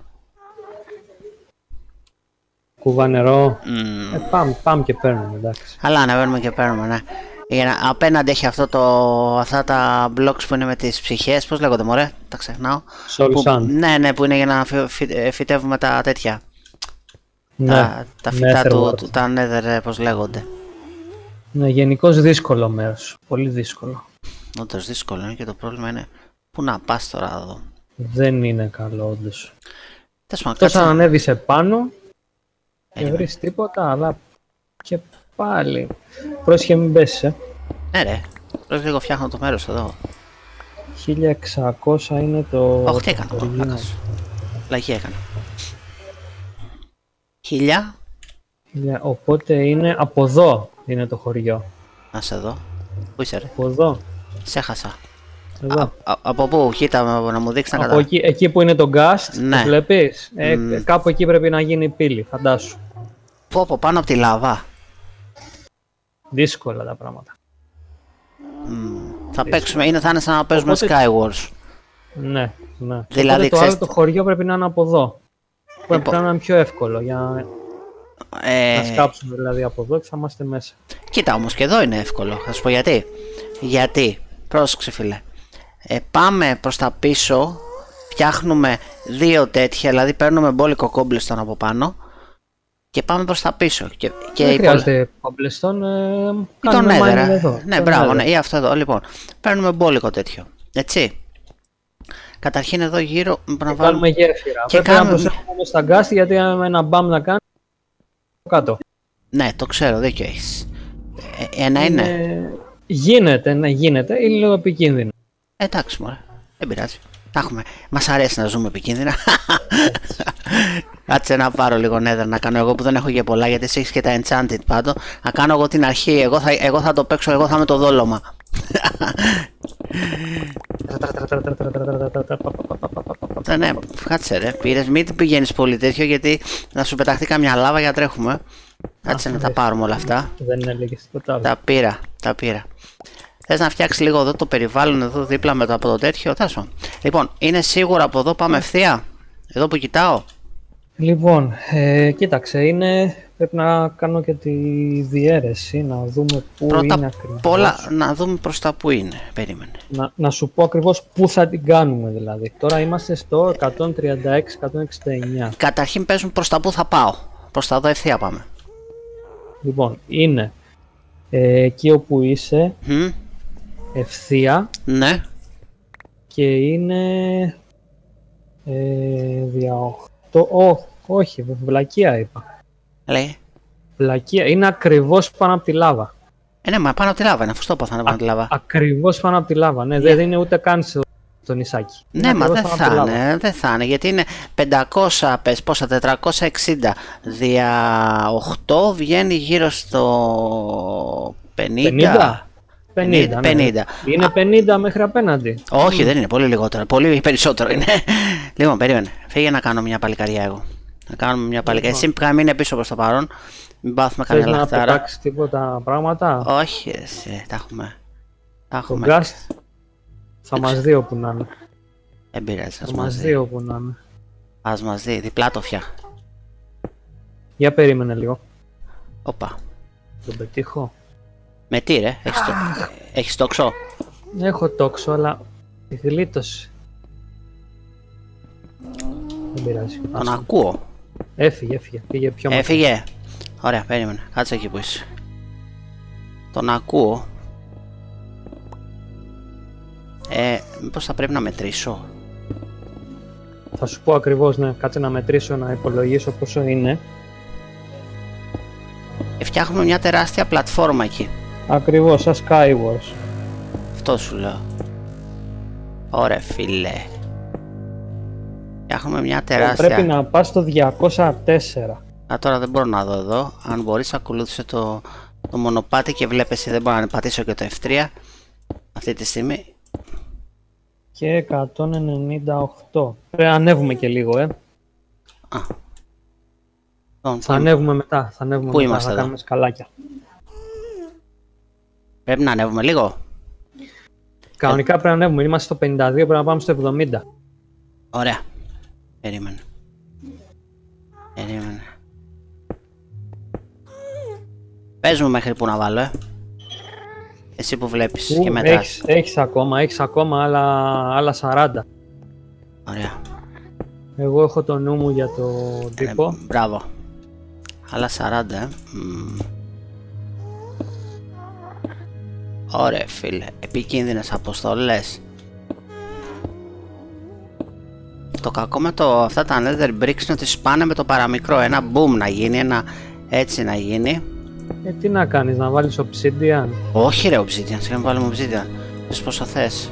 Κουβά νερό. Πάμε και παίρνουμε, εντάξει. Αλλά ανεβαίνουμε και παίρνουμε, ναι. Απέναντι έχει αυτά τα blocks που είναι με τις ψυχές, πώς λέγονται μωρέ, τα ξεχνάω. Soul Sand. Ναι, που είναι για να φυτεύουμε τα τέτοια. Τα φυτά Netherworld. του, τα Nether, πώς λέγονται. Ναι, γενικώς δύσκολο μέρος. Πολύ δύσκολο. Όντως δύσκολο είναι και το πρόβλημα είναι πού να πας τώρα εδώ. Δεν είναι καλό όντως. Τέλος πάντων, Τόσο κάτσε. αν ανέβεις επάνω και Περίμενε. βρεις τίποτα, αλλά και πάλι. Πρόσχε μην πέσεις, Ναι ρε, πρέπει λίγο φτιάχνω το μέρος εδώ. 1600 είναι το... Όχι, τι έκανα, το πλάκας. Λαγή έκανα. 1000, Οπότε είναι από εδώ είναι το χωριό. να σε δω. Πού είσαι ρε, Από εδώ. σε έχασα. Εδώ. Από πού, κοίτα να μου δείξει να Από εκεί που είναι το γκάστ, Ναι. το βλέπεις. Κάπου εκεί πρέπει να γίνει η πύλη, φαντάσου. Πω πάνω από τη λαβά. Δύσκολα τα πράγματα. Θα παίξουμε, θα είναι σαν να παίζουμε Οπότε- Skywars. Ναι, ναι. Δηλαδή, Οπότε το ξέρεις άλλο το χωριό πρέπει να είναι από εδώ. Πρέπει Λοιπόν. να είναι πιο εύκολο για να Ε, σκάψουμε δηλαδή από εδώ και θα είμαστε μέσα. Κοίτα όμως και εδώ είναι εύκολο, θα σου πω γιατί. Γιατί, πρόσεξε φίλε. Πάμε προς τα πίσω, φτιάχνουμε δύο τέτοια, δηλαδή παίρνουμε μπόλικο κόμπλεστον από πάνω και πάμε προς τα πίσω. Δεν χρειάζεται κόμπλεστον, Ή τον κάνουμε mining Nether. εδώ. Ναι, Τον μπράβο, Nether. ναι, ή αυτό εδώ. Λοιπόν, παίρνουμε μπόλικο τέτοιο. Έτσι. Καταρχήν εδώ γύρω να Και βάλουμε. κάνουμε γέφυρα. Και Πρέπει κάνουμε- να προσέχουμε στα γκάστη γιατί αν ένα μπαμ να κάνει κάτω. Ναι, το ξέρω, δίκιο έχεις. Ένα είναι. Γίνεται, ναι, γίνεται. Είναι λίγο επικίνδυνο. Εντάξει, μωρέ. Δεν πειράζει. Τα έχουμε. Μας αρέσει να ζούμε επικίνδυνα. Κάτσε να πάρω λίγο Nether να κάνω εγώ που δεν έχω και πολλά γιατί εσύ έχεις και τα Enchanted πάντο. Να κάνω εγώ την αρχή. Εγώ θα το παίξω, εγώ θα είμαι το δόλωμα. Ναι, κάτσε ρε. Πήρες, μην πηγαίνεις πολύ τέτοιο γιατί να σου πεταχτεί καμιά λάβα για τρέχουμε. Κάτσε να τα πάρουμε όλα αυτά. Δεν έλεγε τίποτα άλλο. Τα πήρα. Θες να φτιάξει λίγο εδώ το περιβάλλον εδώ δίπλα με το από το τέτοιο, τέλος πάντων. Λοιπόν, είναι σίγουρα από εδώ πάμε ευθεία. Εδώ που κοιτάω. Λοιπόν, κοίταξε, πρέπει να κάνω και τη διαίρεση, να δούμε πού Πρώτα είναι ακριβώς. απ' όλα να δούμε προς τα που είναι. Περίμενε. Να σου πω ακριβώς πού θα την κάνουμε δηλαδή. Τώρα είμαστε στο 136-169. Καταρχήν παίζουν προς τα που θα πάω. Προς τα εδώ ευθεία πάμε. Λοιπόν, είναι εκεί όπου είσαι, Μμ, ευθεία ναι. και είναι δια 8, όχι, βλακεία είπα. Λέει. Βλακεία, είναι ακριβώς πάνω από τη λάβα. Ναι, μα πάνω από τη λάβα είναι, αφού στο είπα θα είναι πάνω από τη λάβα. Ακριβώς πάνω από τη λάβα, ναι, δεν είναι ούτε καν στο νησάκι. Ναι, μα δεν θα είναι, γιατί είναι 500, πες πόσα, 460 δια 8 βγαίνει γύρω στο 50. 50. 50. Είναι 50 μέχρι απέναντι. Όχι, δεν είναι, πολύ λιγότερο, πολύ περισσότερο είναι. Λοιπόν, περίμενε, φύγε να κάνω μια παλικαριά εγώ. Να κάνουμε μια παλικαριά, εσύ μείνε πίσω προς το παρόν, μην πάθουμε Θες κανένα να λαχτάρα. πετάξεις τίποτα πράγματα. Όχι, εσύ, τα έχουμε. Τα Το έχουμε. γκάστ θα μας δει όπου να είναι. Δεν πειράζει, ας Θα μας μας δει. δει όπου να είναι. Ας μας δει, διπλά το φτιά. Για περίμενε λίγο. Όπα. Τον πετύχω. Με τι ρε, έχεις τόξο. Έχω τόξο, αλλά γλίτωσε. Δεν πειράζει. Τον ακούω. Έφυγε. Πήγε πιο μακριά. Έφυγε. Ωραία, περίμενε. Κάτσε εκεί που είσαι. Τον ακούω. Μήπως θα πρέπει να μετρήσω. Θα σου πω ακριβώς, ναι. Κάτσε να μετρήσω, να υπολογίσω πόσο είναι. Φτιάχνουμε μια τεράστια πλατφόρμα εκεί. Ακριβώς, σαν Skywars. Αυτό σου λέω. Ωραία φίλε. Φτιάχνουμε μια τεράστια. Πρέπει να πας στο 204. Τώρα δεν μπορώ να δω εδώ. Αν μπορείς ακολούθησε το μονοπάτι και βλέπεις δεν μπορώ να πατήσω και το F3 αυτή τη στιγμή. Και 198. Πρέπει να ανέβουμε και λίγο, Α. Λοιπόν, Θα ανέβουμε μετά. Πού είμαστε θα εδώ? κάνουμε σκαλάκια. Πρέπει να ανέβουμε λίγο. Κανονικά πρέπει να ανέβουμε. Είμαστε στο 52, πρέπει να πάμε στο 70. Ωραία. Περίμενε. Πες μου μέχρι που να βάλω, Εσύ που βλέπεις και μετά. Έχεις ακόμα άλλα 40. Ωραία. Εγώ έχω το νου μου για το τύπο. Μπράβο. Άλλα 40, Ωραία φίλε, επικίνδυνες αποστολές. Το κακό με αυτά τα nether bricks είναι ότι σπάνε με το παραμικρό. Ένα boom να γίνει, ένα έτσι να γίνει. Τι να κάνεις, να βάλεις obsidian? Όχι ρε obsidian, σιγά βάλουμε obsidian. Θες πόσο θες?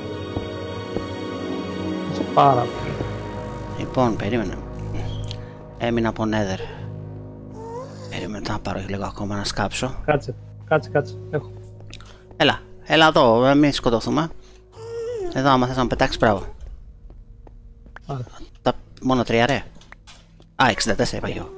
Πάρα πολύ. Λοιπόν, περίμενε. Έμεινα από nether. Περίμενε να πάρω λίγο ακόμα να σκάψω. Κάτσε, έχω. Έλα εδώ, μην σκοτωθούμε. Εδώ άμα θες να με πετάξεις, μπράβο. Μόνο 3 ρε. Α, 64 είπα εγώ.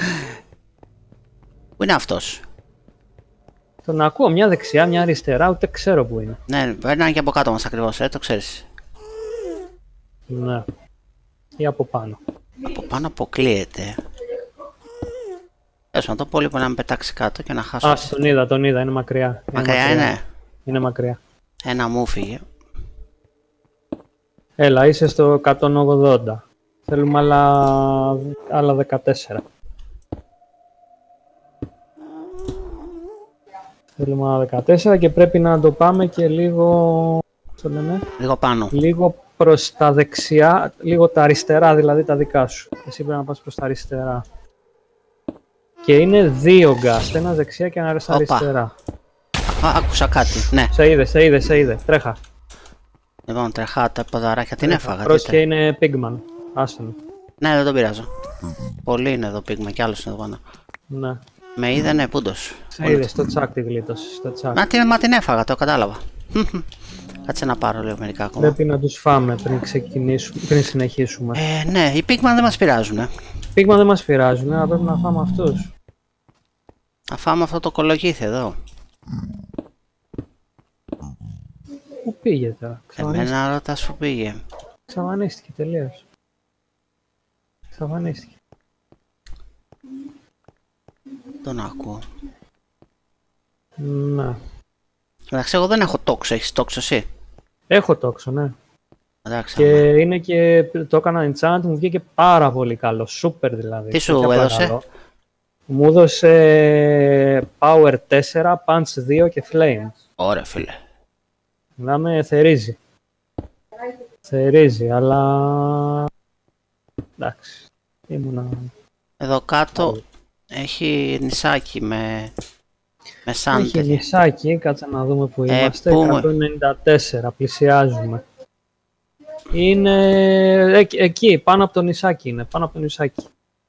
Πού είναι αυτός? Τον ακούω μια δεξιά, μια αριστερά, ούτε ξέρω που είναι. Ναι, περνάνε και από κάτω μας ακριβώς, το ξέρεις. Ναι. Ή από πάνω. Από πάνω αποκλείεται. Έσου να το πω λοιπόν να με πετάξει κάτω και να χάσω. Α, τον είδα, είναι μακριά. Μακριά είναι. Είναι μακριά. Ένα μου φύγε. Έλα, είσαι στο 180. Θέλουμε άλλα 14. Θέλουμε άλλα 14 και πρέπει να το πάμε και λίγο... Το λένε, λίγο πάνω. Λίγο προς τα δεξιά, λίγο τα αριστερά, δηλαδή τα δικά σου. Εσύ πρέπει να πας προς τα αριστερά. Και είναι 2 γκάστ, ένα δεξιά και ένα αριστερά. Άκουσα κάτι, ναι. Σε είδε, τρέχα. Λοιπόν, τρεχάω τα ποδαράκια, την έφαγα. Πρόσεχε, είναι pigman. Άστον. Ναι, δεν τον πειράζω. Πολλοί είναι εδώ pigman κι άλλος είναι εδώ πάνω. Ναι. Με είδε, ναι, πούντος. Σε είδε, στο τσάκ τη γλίτωσες, στο τσάκ. Μα την έφαγα, το κατάλαβα. Κάτσε να πάρω λίγο μερικά ακόμα. Πρέπει να τους φάμε πριν συνεχίσουμε. Ναι, οι pigman δεν μας πειράζουν. Οι pigman δεν μας πειράζουν, αλλά πρέπει να φάμε αυτούς. Να φάμε αυτό το κολογήθι εδώ. Πού πήγε τώρα? Εμένα ρωτάς που πήγε. Εξαφανίστηκε τελείως. Εξαφανίστηκε. Τον ακούω. Ναι. Εντάξει, εγώ δεν έχω τόξο. Έχεις τόξο εσύ? Έχω τόξο, ναι. Εντάξει, και είναι και το έκανα enchant, μου βγήκε πάρα πολύ καλό. Super δηλαδή. Τι σου έδωσε? Καλό. Μου έδωσε Power 4, Punch 2 και Flame. Ωραία φίλε. Μιλάμε, θερίζει. Θερίζει, αλλά... Εντάξει, ήμουνα... Εδώ κάτω έχει νησάκι με σάντερ. Έχει νησάκι, κάτσε να δούμε που είμαστε. 194, πλησιάζουμε. Είναι εκεί, πάνω από το νησάκι είναι, πάνω από το νησάκι.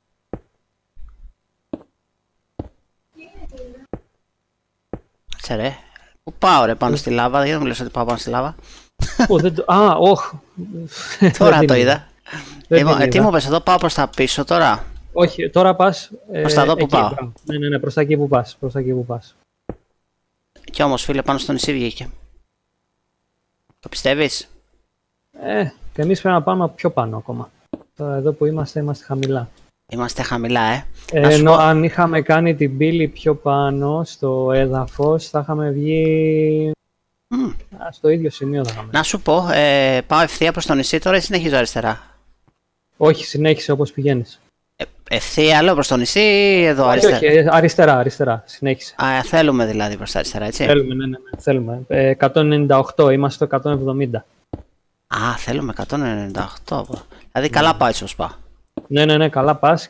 Κάτσε ρε. Πού πάω ρε πάνω στη λάβα, γιατί μου λες ότι πάω πάνω στη λάβα? Πού, δεν το... Α, όχι. Τώρα το είδα. Τι μου πες, εδώ πάω προς τα πίσω τώρα? Όχι, τώρα πας... Προς τα εδώ που πάω. Ναι, προς τα εκεί που πας, προς τα εκεί που πας. Κι όμως φίλε, πάνω στο νησί βγήκε. Το πιστεύεις? Και εμείς πρέπει να πάμε πιο πάνω ακόμα. Τώρα εδώ που είμαστε χαμηλά. Είμαστε χαμηλά, Ενώ αν είχαμε κάνει την πύλη πιο πάνω στο έδαφος, θα είχαμε βγει... Στο ίδιο σημείο θα είχαμε. Να σου πω, πάω ευθεία προς το νησί τώρα ή συνεχίζω αριστερά? Όχι, συνέχισε όπως πηγαίνεις. Ευθεία λέω προς το νησί ή εδώ αριστερά? Όχι, αριστερά, συνέχισε. Θέλουμε δηλαδή προς τα αριστερά, έτσι? Θέλουμε, ναι, θέλουμε. 198, είμαστε στο 170. Θέλουμε 198. Δηλαδή καλά πάει όσο πάω. Ναι, καλά πας.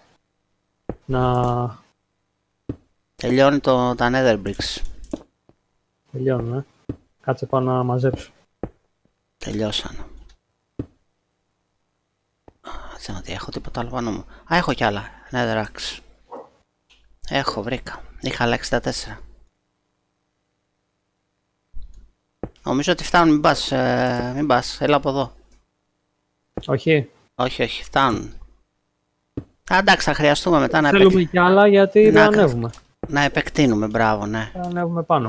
Τελειώνει τα nether bricks. Τελειώνει, Κάτσε πάω να μαζέψω. Τελειώσανε. Κάτσε να δει, έχω τίποτα άλλο πάνω μου. Έχω κι άλλα nether axe. Βρήκα. Είχα άλλα 64. Νομίζω ότι φτάνουν, μην πας, έλα από εδώ. Όχι, φτάνουν. Εντάξει, θα χρειαστούμε μετά να θέλουμε κι άλλα γιατί δεν ανέβουμε. Να επεκτείνουμε, μπράβο, ναι. Θα ανέβουμε πάνω.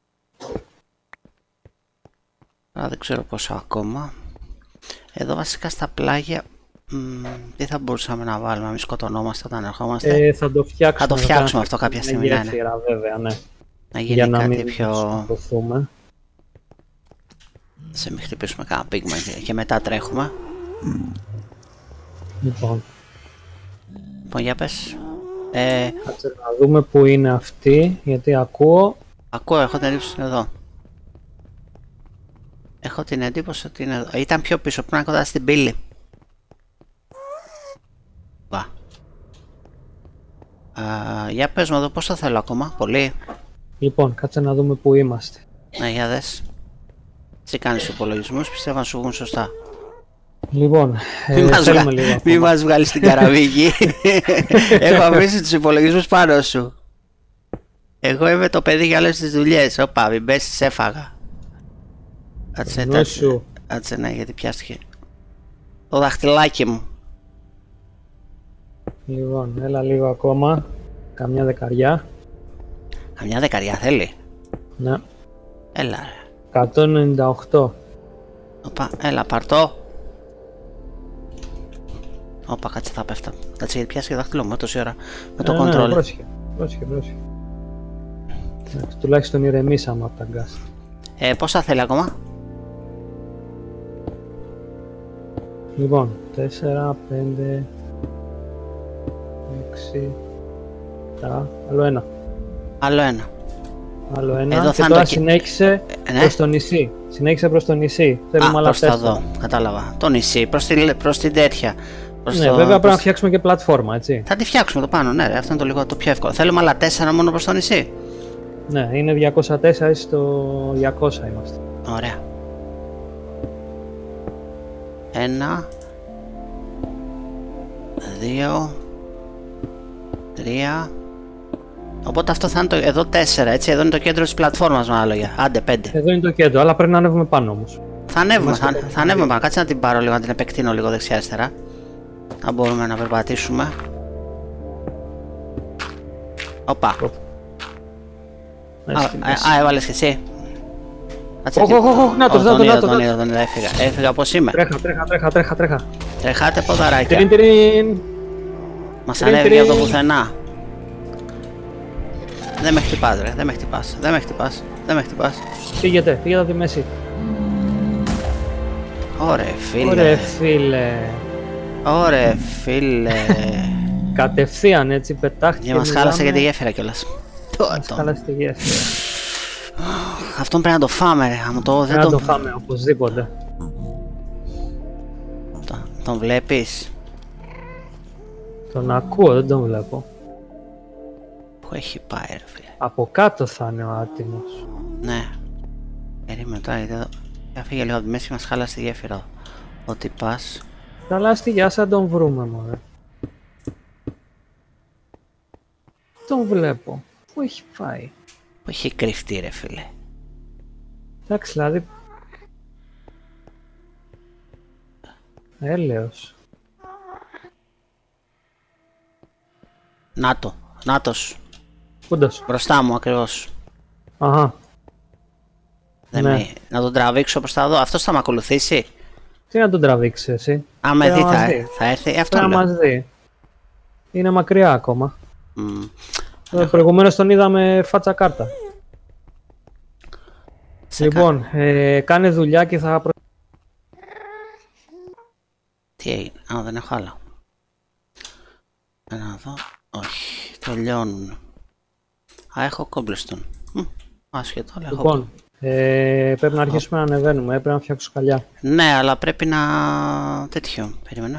Δεν ξέρω πόσο ακόμα. Εδώ βασικά στα πλάγια, τι θα μπορούσαμε να βάλουμε, να μην σκοτωνόμαστε όταν ερχόμαστε? Θα το φτιάξουμε. Θα το φτιάξουμε αυτό κάποια στιγμή, ναι. Βέβαια, ναι. Να γίνει για να κάτι μην πιο... σκοτωθούμε. Σε μην χτυπήσουμε κανένα πίγμα και μετά τρέχουμε. Λοιπόν, για πες. Κάτσε να δούμε που είναι αυτή, γιατί ακούω. Ακούω, έχω την εντύπωση ότι είναι εδώ. Έχω την εντύπωση ότι είναι εδώ. Ήταν πιο πίσω, πρέπει να είναι κοντά στην πύλη. Βα. Για πες μου εδώ πώς το θέλω ακόμα, πολύ. Λοιπόν, κάτσε να δούμε που είμαστε. Ναι, για δες. Τι κάνεις υπολογισμούς, πιστεύω να σου βγουν σωστά. Λοιπόν, Μη μας βγάλεις την καραβίκη. Έχω αφήσει τους υπολογισμούς πάνω σου. Εγώ είμαι το παιδί για όλες τις δουλειές. Όπα, μην πέσεις, έφαγα. Κάτσε, ναι, γιατί πιάστηκε το δαχτυλάκι μου. Λοιπόν, έλα λίγο ακόμα. Καμιά δεκαριά. Καμιά δεκαριά θέλει. Ναι. Έλα ρε. 198. Όπα, έλα παρτώ. Όπα, κάτσε, θα πέφτα. Κάτσε, γιατί πιάστηκε το δάχτυλό μου τόση ώρα με το control. Πρόσεχε. Τουλάχιστον ηρεμήσαμε από τα γκάς. Πόσα θέλει ακόμα? Λοιπόν, 4, 5, 6, 7, άλλο ένα. Εδώ και θα τώρα συνέχισε προς το νησί. Θέλουμε άλλα 4. Προς τα δω, κατάλαβα. Το νησί, προς την τέτοια. Ναι, βέβαια πρέπει να φτιάξουμε και πλατφόρμα, έτσι. Θα τη φτιάξουμε το πάνω, ναι, αυτό είναι το λίγο το πιο εύκολο. Θέλουμε άλλα 4 μόνο προς το νησί. Ναι, είναι 204, στο 200 είμαστε. Ωραία. 1, 2, 3. Οπότε αυτό θα είναι το, εδώ 4, έτσι, εδώ είναι το κέντρο της πλατφόρμας με άλλα λόγια. Άντε 5. Εδώ είναι το κέντρο, αλλά πρέπει να ανέβουμε πάνω όμως. Θα ανέβουμε πάνω, κάτσε να την πάρω λίγο, να την επεκτείνω λίγο δεξιά-αριστερά. Να μπορούμε να περπατήσουμε. Οπα. Έβαλες και εσύ. Όχι, να τον είδα, έφυγα όπως είμαι. Τρέχα. Τρεχάτε ποδαράκια. Μας ανέβηκε από το πουθενά. Δεν με χτυπάς ρε, δεν με χτυπάς. Φύγετε από τη μέση. Ωραία φίλε. Κατευθείαν έτσι πετάχτηκε. Και μας χάλασε και τη γέφυρα κιόλας. Αυτόν πρέπει να το φάμε ρε. Πρέπει να το φάμε οπωσδήποτε. Τον βλέπεις? Τον ακούω, δεν τον βλέπω. Πού έχει πάει ρε φίλε? Από κάτω θα είναι ο άτιμος. Ναι. Περίμενε τώρα γιατί εδώ. Φύγε λίγο από τη μέση και μας χάλασε τη γέφυρα. Ότι πας. Καλά στη γεια θα τον βρούμε μωρέ. Τον βλέπω. Πού έχει πάει? Πού έχει κρυφτεί ρε φίλε? Εντάξει δηλαδή. Έλεος. Νάτος. Πούντος. Μπροστά μου ακριβώς. Αχα. Ναι. Να τον τραβήξω προς τα εδώ. Αυτός θα με ακολουθήσει? Τι να τον τραβήξει εσύ? Άμα δει θα έρθει. Αυτό να μας δει. Είναι μακριά ακόμα. Mm. Προηγουμένως τον είδαμε φάτσα κάρτα. Λοιπόν, κάνε δουλειά και θα... Τι έγινε? Δεν έχω άλλο. Να δω. Όχι, τελειώνουν. Έχω κόμπλεστον. Άσχετο, αλλά έχω. Λοιπόν, πρέπει να αρχίσουμε να ανεβαίνουμε, πρέπει να φτιάξω σκαλιά. Ναι, αλλά πρέπει να... τέτοιο, περίμενα.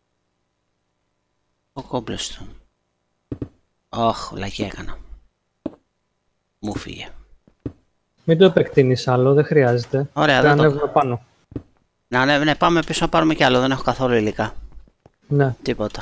Ο κόμπλεστον. Ωχ, λακή έκανα. Μου φύγε. Μην το επεκτείνεις άλλο, δεν χρειάζεται. Ωραία, δεν ανέβουμε πάνω. Ναι, πάμε πίσω να πάρουμε κι άλλο, δεν έχω καθόλου υλικά. Ναι. Τίποτα.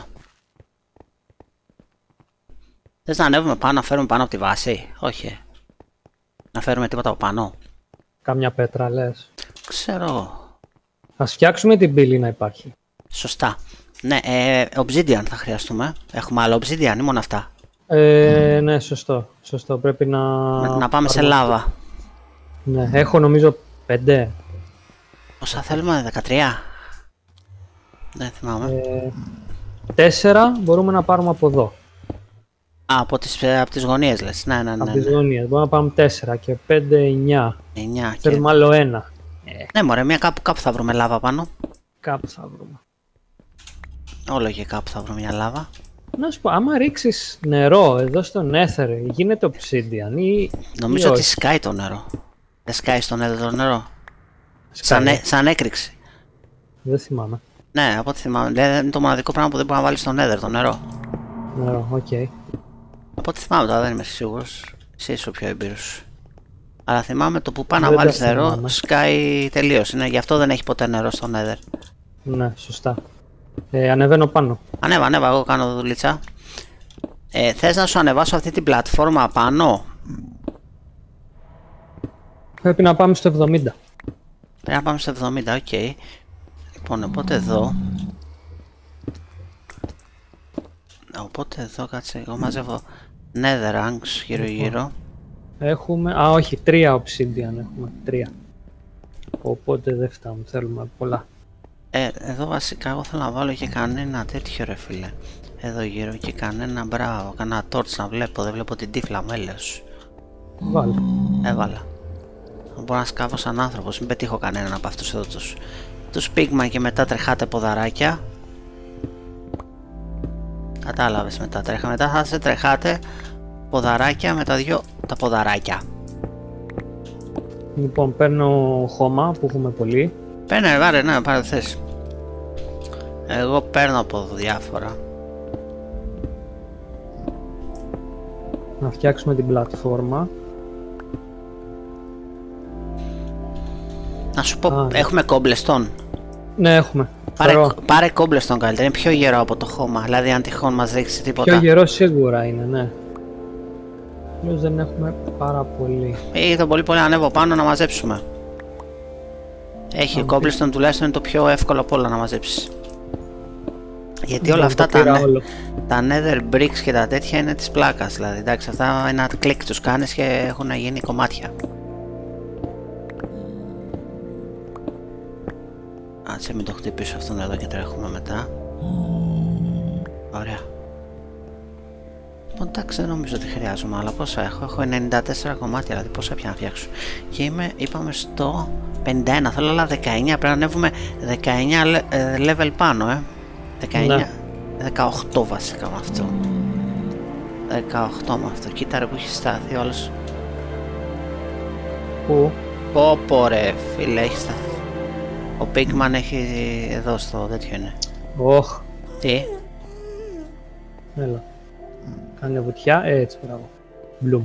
Θες να ανέβουμε πάνω, να φέρουμε πάνω από τη βάση? Όχι. Να φέρουμε τίποτα από πάνω? Κάμια πέτρα λες? Ξέρω. Ας φτιάξουμε την πύλη να υπάρχει. Σωστά. Ναι, obsidian θα χρειαστούμε. Έχουμε άλλο obsidian ή μόνο αυτά? Ναι, σωστό. Πρέπει να πάμε σε λάβα. Ναι, έχω νομίζω 5. Πόσα θέλουμε, 13? Δεν θυμάμαι. 4 μπορούμε να πάρουμε από εδώ. Από τις γωνίες λες. Ναι. Από τις γωνίες. Μπορούμε να πάρουμε 4 και 5, 9. Θέλουμε άλλο 1. Ναι μωρέ, μία κάπου θα βρούμε λάβα πάνω. Κάπου θα βρούμε. Όλο και κάπου θα βρούμε μια λάβα. Να σου πω, άμα ρίξεις νερό εδώ στο Nether, γίνεται obsidian ή... Νομίζω ή ότι όχι? σκάει το νερό. Δεν σκάει στο Nether το νερό. Σκάει. Σαν έκρηξη. Δεν θυμάμαι. Ναι, από ό,τι θυμάμαι. Δηλαδή είναι το μοναδικό πράγμα που δεν μπορεί να βάλει στο Nether, το νερό. Νερό, οκ. Από ό,τι θυμάμαι τώρα δεν είμαι σίγουρος. Εσύ είσαι ο πιο έμπειρος. Αλλά θυμάμαι το που πάει να Δεν βάλεις τα νερό, θυμάμαι. σκάει τελείως. Ναι, γι' αυτό δεν έχει ποτέ νερό στο Nether. Ναι, σωστά. Ανεβαίνω πάνω. Ανέβα, εγώ κάνω δουλίτσα. Θες να σου ανεβάσω αυτή την πλατφόρμα πάνω? Πρέπει να πάμε στο 70. Πρέπει να πάμε στο 70, οκ. Λοιπόν, οπότε εδώ. Οπότε εδώ, κάτσε, εγώ μαζεύω Nether ranks γύρω-γύρω. Έχουμε... Α, όχι, 3 obsidian έχουμε. 3. Οπότε δεν φτάνουν, θέλουμε πολλά. Εδώ βασικά εγώ θέλω να βάλω και κανένα τέτοιο ρε φίλε. Εδώ γύρω και κανένα μπράβο, κανένα torch να βλέπω, δεν βλέπω την τύφλα μου, έλεος. Βάλε. Έβαλα. Μπορώ να σκάβω σαν άνθρωπος, μην πετύχω κανέναν από αυτούς εδώ τους πίγμα και μετά τρεχάτε ποδαράκια. Κατάλαβες, μετά θα σε τρεχάτε ποδαράκια με τα δυο τα ποδαράκια. Λοιπόν, παίρνω χώμα που έχουμε πολύ. Παίρνε, βάρε, ναι, πάρε θέση. Εγώ παίρνω από εδώ διάφορα. Να φτιάξουμε την πλατφόρμα. Να σου πω, ναι. έχουμε cobblestone. Ναι, έχουμε. Πάρε cobblestone καλύτερα, είναι πιο γερό από το χώμα. Δηλαδή, αν τυχόν μας ρίξει τίποτα. Πιο γερό σίγουρα είναι, ναι. Απλώς δεν έχουμε πάρα πολύ. Το πολύ πολύ ανέβω πάνω να μαζέψουμε. Έχει cobblestone, τουλάχιστον είναι το πιο εύκολο από όλα να μαζέψεις. Γιατί όλα αυτά τα nether bricks και τα τέτοια είναι της πλάκας. Δηλαδή, εντάξει, αυτά ένα κλικ τους κάνεις και έχουν γίνει κομμάτια. Άτσε, μην το χτυπήσω αυτόν εδώ και τρέχουμε μετά. Ωραία. Λοιπόν, εντάξει, δεν νομίζω ότι χρειάζομαι, αλλά πόσα έχω? Έχω 94 κομμάτια, δηλαδή πόσα πια να φτιάξω. Και είπαμε στο 51, θέλω άλλα 19, πρέπει να ανέβουμε 19 level πάνω, 19, ναι. 18 βασικά με αυτό. 18 με αυτό, κοίτα ρε που έχει στάθει όλος. Πού? Πω ρε φίλε, έχει στάθει. Ο Pigman έχει εδώ στο τέτοιο είναι. Ωχ. Τι? Έλα. Κάνε βουτιά, έτσι μπράβο. Bloom.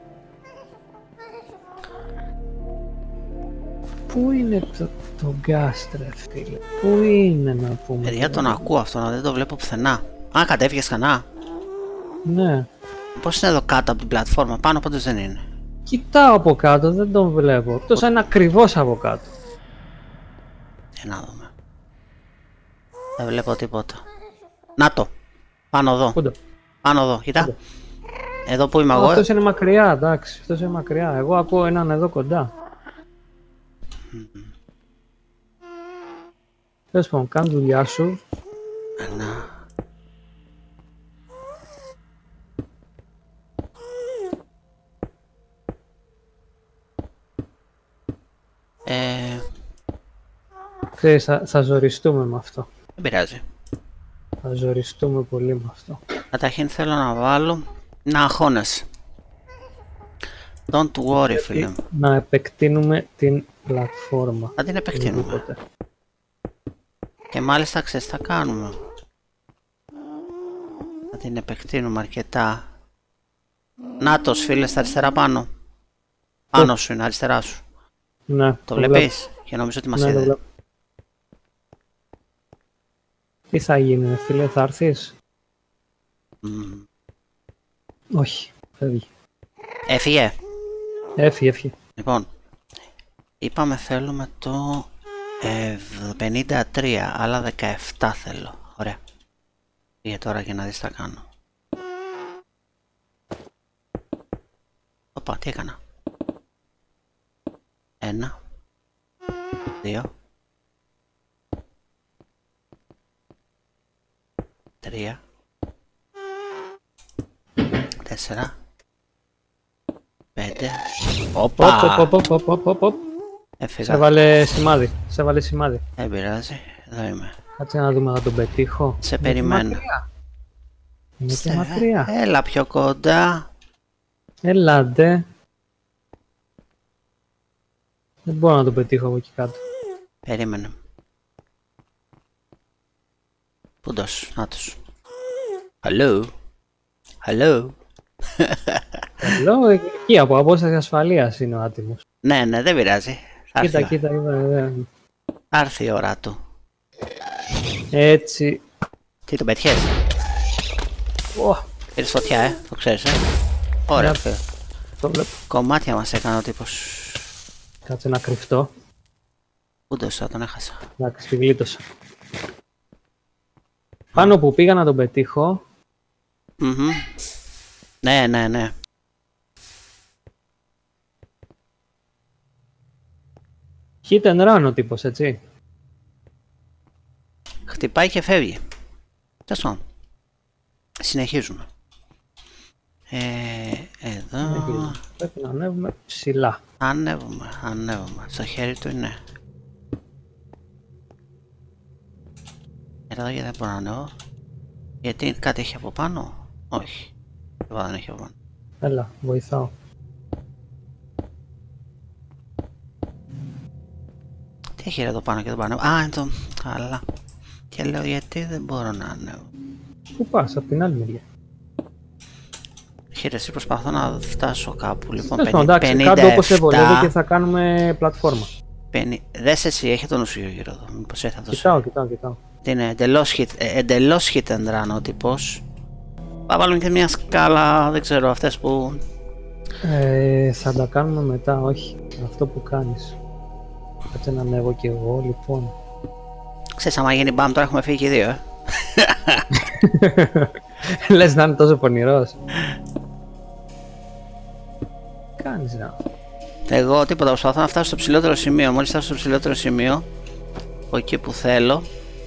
Πού είναι το gas ρε φίλε? Πού είναι να πούμε? Παιδιά τον ακούω αυτό, να δεν το βλέπω πουθενά. Α, κατέβηκες κανά? Ναι. Πώς είναι εδώ κάτω από την πλατφόρμα, πάνω πάντως δεν είναι. Κοιτάω από κάτω, δεν τον βλέπω. Τόσο είναι ακριβώς από κάτω. Να δούμε. Δεν βλέπω τίποτα. Να το! Πάνω εδώ. Πούντο. Πάνω εδώ, κοίτα. Πούντο. Εδώ που είμαι εγώ. Αυτός είναι μακριά, εντάξει. Αυτός είναι μακριά. Εγώ ακούω έναν εδώ κοντά. Τέλος πάντων, κάνε δουλειά σου. Να. Ξέρεις, θα ζοριστούμε με αυτό. Δεν πειράζει. Θα ζοριστούμε πολύ με αυτό. Καταρχήν θέλω να βάλω να αγχώνεσαι. Don't worry φίλε μου. Να επεκτείνουμε την πλατφόρμα. Να την επεκτείνουμε. Και μάλιστα ξέρεις τι θα κάνουμε. Να την επεκτείνουμε αρκετά. Νάτος φίλε στα αριστερά πάνω. Πάνω σου είναι, αριστερά σου. Ναι. Το βλέπεις? Και νομίζω ότι μας είδε. Τι θα γίνει φίλε, θα έρθεις? Όχι, φεύγει. Έφυγε. Έφυγε. Λοιπόν, είπαμε θέλουμε το 53, άλλα 17 θέλω. Ωραία. Για τώρα και να δεις τι θα κάνω. Οπα, τι έκανα? 1, 2, 3, 4, 5. Όπα! Έφυγα. Σε βάλε σημάδι. Δεν πειράζει, εδώ είμαι. Κάτσε να δούμε να τον πετύχω. Σε περιμένω. Είναι και μακριά. Έλα πιο κοντά. Ελάτε. Δεν μπορώ να το πετύχω από εκεί κάτω. Περίμενε. Πούντος, να τους. Hello. Hello. Λέω εκεί από απόσταση ασφαλείας είναι ο άτιμος. Ναι, ναι, δεν πειράζει. Κοίτα, Θα έρθει η ώρα του. Έτσι. Τι, τον πετιές? Πήρες φωτιά, το ξέρεις, Ωραία, φίλε. Το βλέπω. Κομμάτια μας έκανε ο τύπος. Κάτσε να κρυφτώ. Πούντος, θα τον έχασα. Εντάξει, τη γλίτωσα. Πάνω που πήγα να τον πετύχω. Ναι, ναι, ναι. Hit and run ο τύπος, έτσι. Χτυπάει και φεύγει. Τέλος πάντων. Συνεχίζουμε. Εδώ... Πρέπει να ανέβουμε ψηλά. Ανέβουμε. Στο χέρι του είναι. Εδώ γιατί δεν μπορώ να ανέβω. Γιατί κάτι έχει από πάνω. Όχι. Δεν έχει από πάνω. Έλα, βοηθάω. Τι έχει εδώ πάνω και εδώ πάνω. Α, είναι το... Καλά. Και λέω γιατί δεν μπορώ να ανέβω. Πού πας, από την άλλη μεριά. Εσύ προσπαθώ να φτάσω κάπου. Λοιπόν, εντάξει, κάτω όπως εβολεύει και θα κάνουμε πλατφόρμα. Δες εσύ, έχει τον ουσίο γύρω εδώ. Μήπως έτσι θα δώσω. Κοιτάω. Είναι εντελώς hit and run ο τύπος. Θα βάλουμε και μια σκάλα, δεν ξέρω αυτές που... Θα τα κάνουμε μετά, όχι. Αυτό που κάνεις. Κάτσε να ανέβω κι εγώ, λοιπόν. Ξέρεις, άμα γίνει μπαμ, τώρα έχουμε φύγει και δύο, Λες να είναι τόσο πονηρός. Κάνεις να... Εγώ τίποτα, προσπαθώ να φτάσω στο ψηλότερο σημείο. Μόλις φτάσω στο ψηλότερο σημείο, από εκεί που θέλω.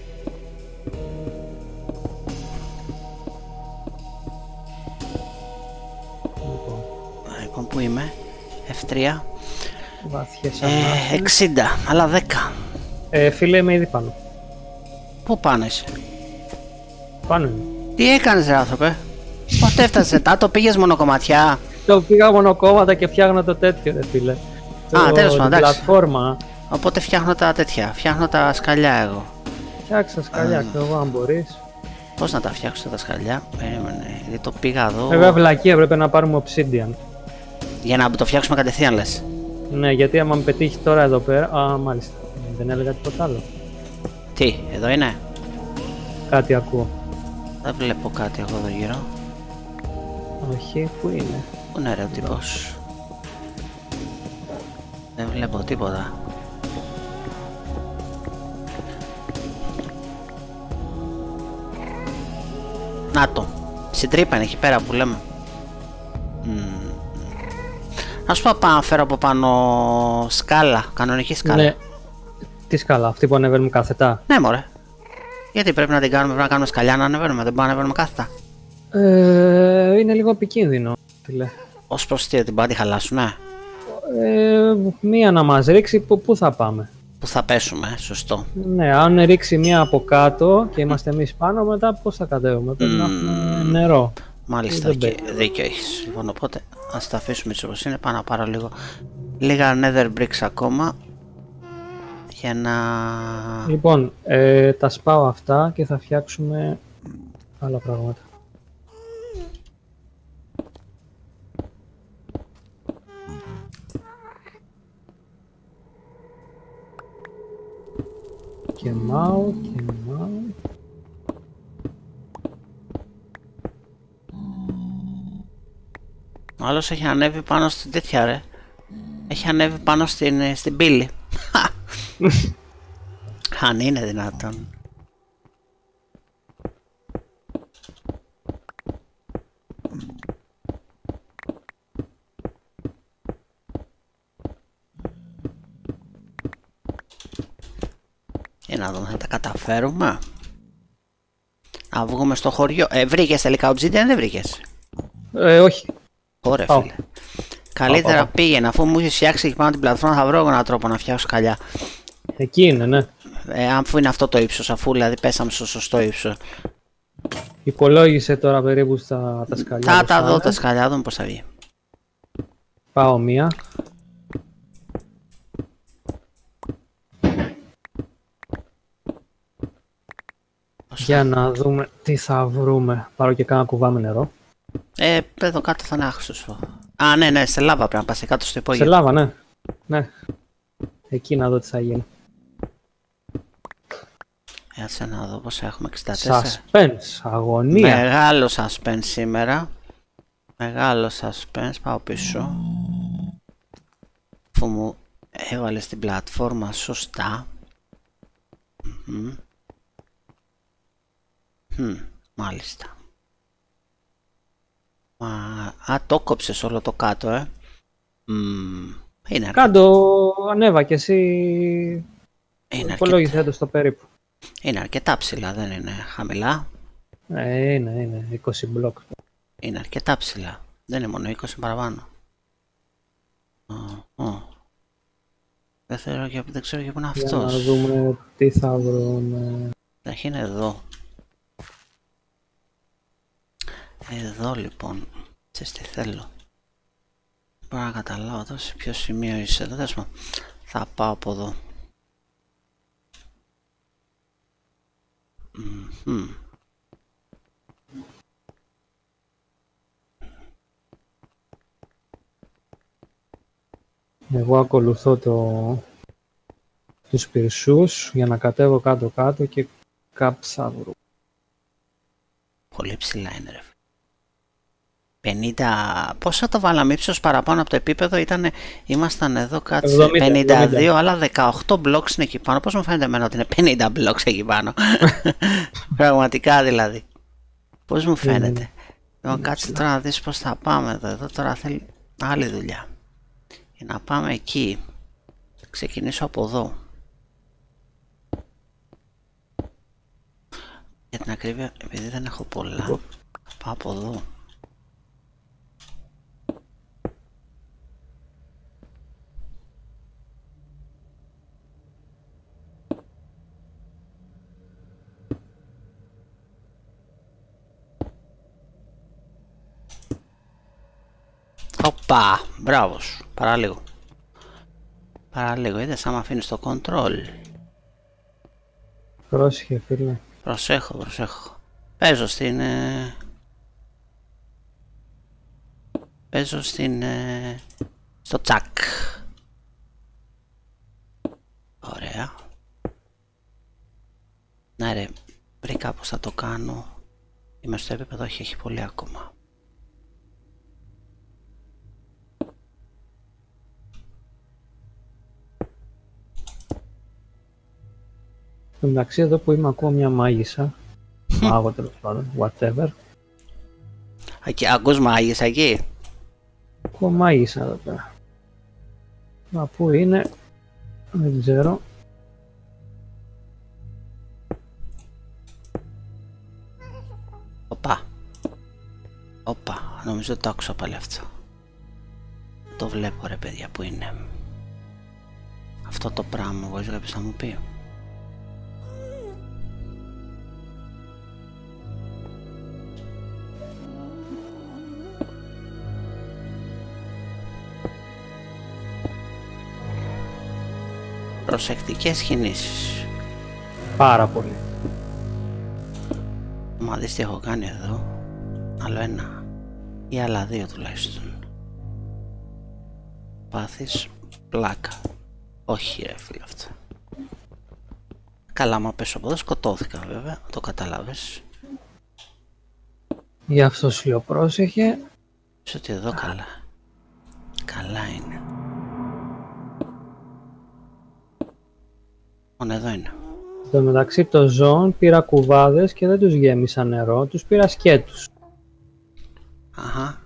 Λοιπόν, πού είμαι? F3. Βαθιές 60, άλλα 10. Φίλε, είμαι ήδη πάνω. Πού πάνω είσαι? Πάνω είμαι. Τι έκανες ρε άνθρωπε? Πότε έφτασες, το πήγες μονοκομματιά? Το πήγα μονοκόμματα και φτιάχνω το τέτοιο ρε φίλε. Α, τέλος πάντων, εντάξει. Πλατφόρμα. Οπότε φτιάχνω τα τέτοια, φτιάχνω τα σκαλιά εγώ. Φτιάξα σκαλιά και εγώ αν μπορείς. Πώς να τα φτιάξω τα σκαλιά? Περίμενε, γιατί το πήγα εδώ. Βέβαια βλακία, έπρεπε να πάρουμε obsidian. Για να το φτιάξουμε κατευθείαν λες? Ναι, γιατί άμα με πετύχει τώρα εδώ πέρα... Α, μάλιστα. Δεν έλεγα τίποτα άλλο. Τι, εδώ είναι? Κάτι ακούω. Δεν βλέπω κάτι εγώ εδώ γύρω. Όχι, πού είναι? Πού είναι ρε ο τύπος? Δεν βλέπω τίποτα. Να το. Στην τρύπα είναι εκεί πέρα που λέμε. Να σου πω να φέρω από πάνω σκάλα, κανονική σκάλα. Ναι. Τι σκάλα, αυτή που ανεβαίνουμε κάθετα? Ναι μωρέ. Γιατί πρέπει να την κάνουμε, πρέπει να κάνουμε σκαλιά να ανεβαίνουμε, δεν μπορούμε να ανεβαίνουμε κάθετα. Είναι λίγο επικίνδυνο, φίλε. Ως προς τι, την πάντα χαλάσουνε? Μία να μας ρίξει, πού θα πάμε? Που θα πέσουμε, σωστό. Ναι, αν ρίξει μία από κάτω και είμαστε εμείς πάνω, μετά πώς θα κατέβουμε? Πρέπει να έχουμε νερό. Μάλιστα, και δίκιο έχεις. Λοιπόν, οπότε ας τα αφήσουμε έτσι όπως είναι. Πάω να πάρω λίγα nether bricks ακόμα. Για να... Λοιπόν, τα σπάω αυτά και θα φτιάξουμε άλλα πράγματα. Κεμάω. Ο άλλος έχει ανέβει πάνω στην τέτοια ρε. Έχει ανέβει πάνω στην πύλη. Αν είναι δυνατόν. Για να δούμε, θα τα καταφέρουμε. Να βγούμε στο χωριό. Βρήκες τελικά obsidian, δεν βρήκες? Όχι. Ωραία φίλε. Καλύτερα πήγαινε, αφού μου έχεις φτιάξει εκεί πάνω την πλατφόρμα, θα βρω έναν τρόπο να φτιάξω σκαλιά. Εκεί είναι, ναι. Αφού είναι αυτό το ύψος, αφού δηλαδή πέσαμε στο σωστό ύψος. Υπολόγισε τώρα περίπου στα τα σκαλιά. Θα τα δω τα σκαλιά, δούμε πώς θα βγει. Πάω μία. Για να δούμε τι θα βρούμε. Πάρω και κάνα κουβά με νερό. Εδώ κάτω θα είναι άχσος. Α, ναι, σε λάβα πρέπει να πας κάτω στο υπόγειο. Σε λάβα, ναι. Ναι. Εκεί να δω τι θα γίνει. Έτσι να δω πώς έχουμε 64. Suspense, αγωνία. Μεγάλο suspense σήμερα. Μεγάλο suspense, πάω πίσω. Αφού μου έβαλε στην πλατφόρμα σωστά. Μάλιστα. Το κόψες όλο το κάτω, Είναι Κάντο, ανέβα και εσύ. Υπολόγισε το στο περίπου. Είναι αρκετά ψηλά, δεν είναι χαμηλά. Είναι 20 μπλοκ. Είναι αρκετά ψηλά. Δεν είναι μόνο 20 παραπάνω. Δεν ξέρω για πού είναι αυτός. Για να δούμε τι θα βρούμε. Όχι, είναι εδώ. Εδώ λοιπόν. Ξέρεις τι θέλω. Δεν μπορώ να καταλάβω εδώ σε ποιο σημείο είσαι εδώ. Θα πάω από εδώ. Εγώ ακολουθώ τους πυρσούς για να κατέβω κάτω-κάτω και κάπου θα βρω. Πολύ ψηλά είναι ρε. 50... Πόσο το βάλαμε ύψος παραπάνω από το επίπεδο ήμασταν εδώ κάτσε 52 αλλά 18 blocks είναι εκεί πάνω. Πώς μου φαίνεται εμένα ότι είναι 50 blocks εκεί πάνω. Πραγματικά δηλαδή. Πώς μου φαίνεται. Λοιπόν, κάτσε τώρα να δεις πώς θα πάμε εδώ. Εδώ τώρα θέλει άλλη δουλειά. Για να πάμε εκεί. Θα ξεκινήσω από εδώ. Για την ακρίβεια, επειδή δεν έχω πολλά, θα πάω από εδώ. Οπα, μπράβο σου, παραλίγο. Παραλίγο, είδες άμα αφήνεις το control. Πρόσεχε φίλε. Προσέχω. Παίζω στο τσακ. Ωραία. Ναι ρε, βρήκα πως θα το κάνω. Είμαι στο επίπεδο, έχει πολύ ακόμα. Εντάξει, εδώ που είμαι ακούω μια μάγισσα. Μάγο τέλος πάντων, whatever. Ακούς μάγισσα εκεί. Ακούω μάγισσα εδώ πέρα. Μα πού είναι, δεν ξέρω. Οπα, νομίζω το άκουσα πάλι αυτό. Το βλέπω ρε παιδιά, που είναι. Αυτό το πράγμα μπορείς κάποιος να μου πει. Προσεκτικές κινήσεις. Πάρα πολύ. Μα δεις τι έχω κάνει εδώ. Άλλο ένα ή άλλα δύο τουλάχιστον. Πάθεις πλάκα. Όχι ρε φίλε αυτό. Καλά, μα πέσω από εδώ σκοτώθηκα βέβαια. Το καταλάβες. Γι' αυτό σου λέω πρόσεχε. Πες ότι εδώ καλά. Καλά είναι. Λοιπόν, εδώ είναι. Στο μεταξύ των ζώων πήρα κουβάδες και δεν τους γέμισα νερό, τους πήρα σκέτους. Αχα.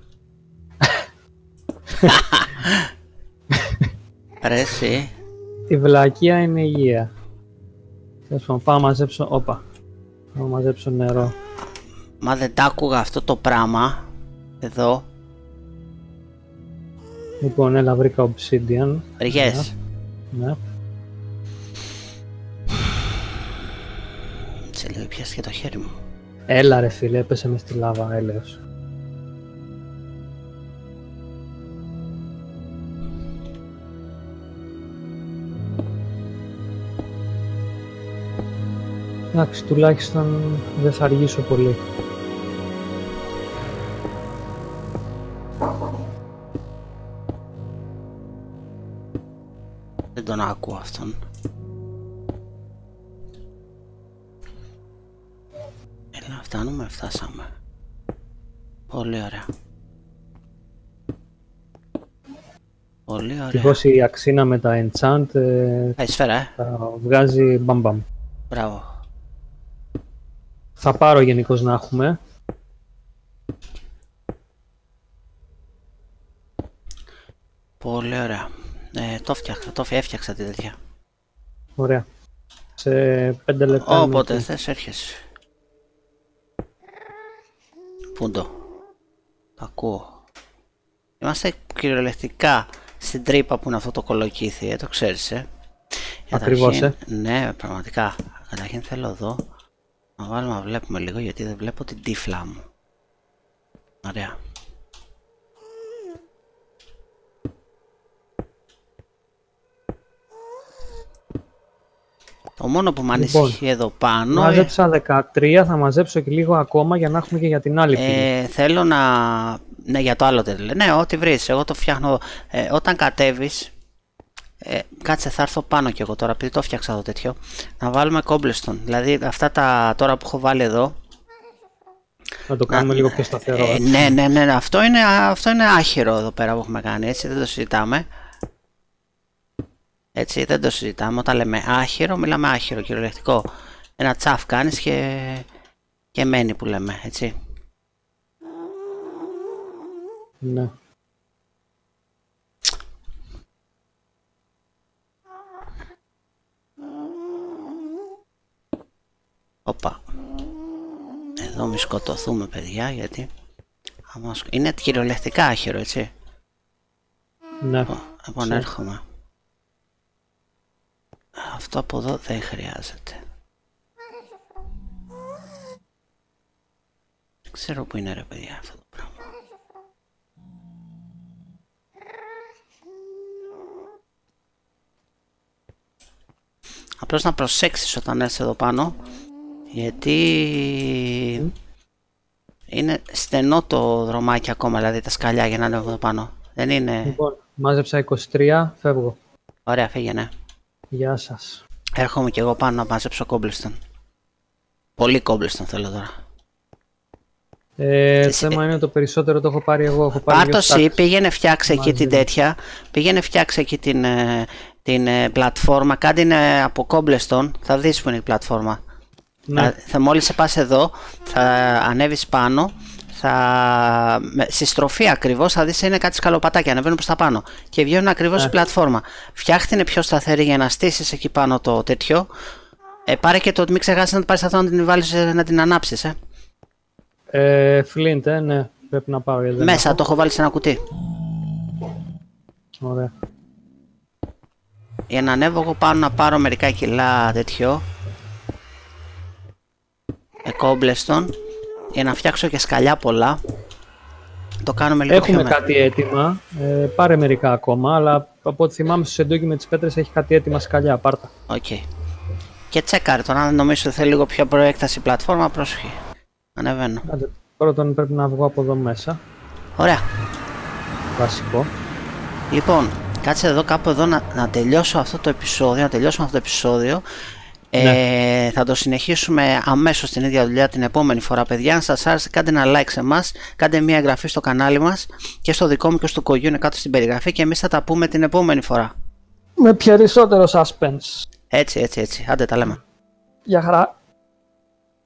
Ρε εσύ. Η βλακεία είναι υγεία. Πάω να μαζέψω, πάω να μαζέψω νερό. Μα δεν τ' άκουγα αυτό το πράγμα. Εδώ. Λοιπόν, έλα βρήκα obsidian. Βρήκες. Ναι. Σε λίγο πιάστηκε το χέρι μου. Έλα ρε φίλε, έπεσε μες στη λάβα, έλεος. Εντάξει, τουλάχιστον δεν θα αργήσω πολύ. Δεν τον ακούω αυτόν. Έλα, φτάσαμε. Πολύ ωραία. Πολύ ωραία. Ευτυχώς η αξίνα με τα enchant σφαίρα, θα βγάζει μπαμπαμ. Μπράβο. Θα πάρω γενικώς να έχουμε. Πολύ ωραία. Το έφτιαξα τη τέτοια. Ωραία. Σε 5 λεπτά. Όποτε θες έρχεσαι. Πού το ακούω. Είμαστε κυριολεκτικά στην τρύπα που είναι αυτό το κολοκύθι, το ξέρεις, Ακριβώς, Ναι, πραγματικά. Καταρχήν θέλω εδώ να βάλουμε να βλέπουμε λίγο, γιατί δεν βλέπω την τύφλα μου. Ωραία. Το μόνο που με ανησυχεί εδώ πάνω... Μάζεψα 13, θα μαζέψω και λίγο ακόμα για να έχουμε και για την άλλη πύλη. Θέλω να... Ναι, για το άλλο τέλος. Ναι, ό,τι βρεις, εγώ το φτιάχνω. Όταν κατέβεις... κάτσε, θα έρθω πάνω κι εγώ τώρα, επειδή το φτιάξα εδώ τέτοιο. Να βάλουμε cobblestone. Δηλαδή αυτά τα τώρα που έχω βάλει εδώ... Να το κάνουμε λίγο πιο σταθερό. Ναι. Αυτό είναι άχυρο εδώ πέρα που έχουμε κάνει, έτσι, δεν το συζητάμε. Έτσι, δεν το συζητάμε. Όταν λέμε άχυρο, μιλάμε άχυρο, κυριολεκτικό. Ένα τσαφ κάνεις και μένει που λέμε, έτσι. Ναι. Όπα. Εδώ μη σκοτωθούμε, παιδιά, γιατί... Είναι κυριολεκτικά άχυρο, έτσι. Ναι. Λοιπόν, έρχομαι. Αυτό από εδώ δεν χρειάζεται. Δεν ξέρω που είναι, ρε παιδιά, αυτό το πράγμα. Απλώς να προσέξεις όταν έρθεις εδώ πάνω, γιατί είναι στενό το δρομάκι ακόμα, δηλαδή τα σκαλιά για να είναι εδώ πάνω. Δεν είναι... Λοιπόν, μάζεψα 23, φεύγω. Ωραία, φύγαινε. Γεια σας. Έρχομαι κι εγώ πάνω να μαζέψω cobblestone. Πολύ cobblestone θέλω τώρα. Θέμα είναι το περισσότερο το έχω πάρει εγώ. Πάρ' το εσύ, πήγαινε φτιάξε εκεί την τέτοια. Πήγαινε φτιάξε εκεί την πλατφόρμα. Κάντε είναι από cobblestone. Θα δεις που είναι η πλατφόρμα. Ναι. Μόλις σε πας εδώ, θα ανέβεις πάνω. Στη στροφή ακριβώς θα δεις είναι κάτι σκαλοπατάκια, ανεβαίνουν προς τα πάνω και βγαίνουν ακριβώς η πλατφόρμα. Φτιάχτηνε πιο σταθερή για να στήσεις εκεί πάνω το τέτοιο. Πάρε και το, μην ξεχάσεις να το πάρεις αυτό να την βάλεις να την ανάψεις. Flint, ναι, πρέπει να πάω. Μέσα το έχω βάλει σε ένα κουτί. Ωραία. Για να ανέβω εγώ πάνω να πάρω μερικά κιλά τέτοιο cobblestone, για να φτιάξω και σκαλιά πολλά. Το κάνουμε λίγο Έχουμε πιο μέσα. κάτι έτοιμα, πάρε μερικά ακόμα, αλλά από ό,τι θυμάμαι στο σεντούκι με τις πέτρες έχει κάτι έτοιμα σκαλιά, πάρτα. Οκ. Και τσεκάρε τον, αν νομίζω ότι θέλει λίγο πιο προέκταση πλατφόρμα, πρόσεχε. Ανεβαίνω. Πρώτον πρέπει να βγω από εδώ μέσα. Ωραία. Βασικό. Λοιπόν, κάτσε εδώ κάπου εδώ να τελειώσω αυτό το επεισόδιο, Ναι. Θα το συνεχίσουμε αμέσως την ίδια δουλειά την επόμενη φορά, παιδιά. Αν σας άρεσε, κάντε ένα like σε εμάς, κάντε μια εγγραφή στο κανάλι μας και στο δικό μου και στο κογιού είναι κάτω στην περιγραφή και εμείς θα τα πούμε την επόμενη φορά. Με περισσότερο suspense. Έτσι. Άντε τα λέμε. Γεια χαρά.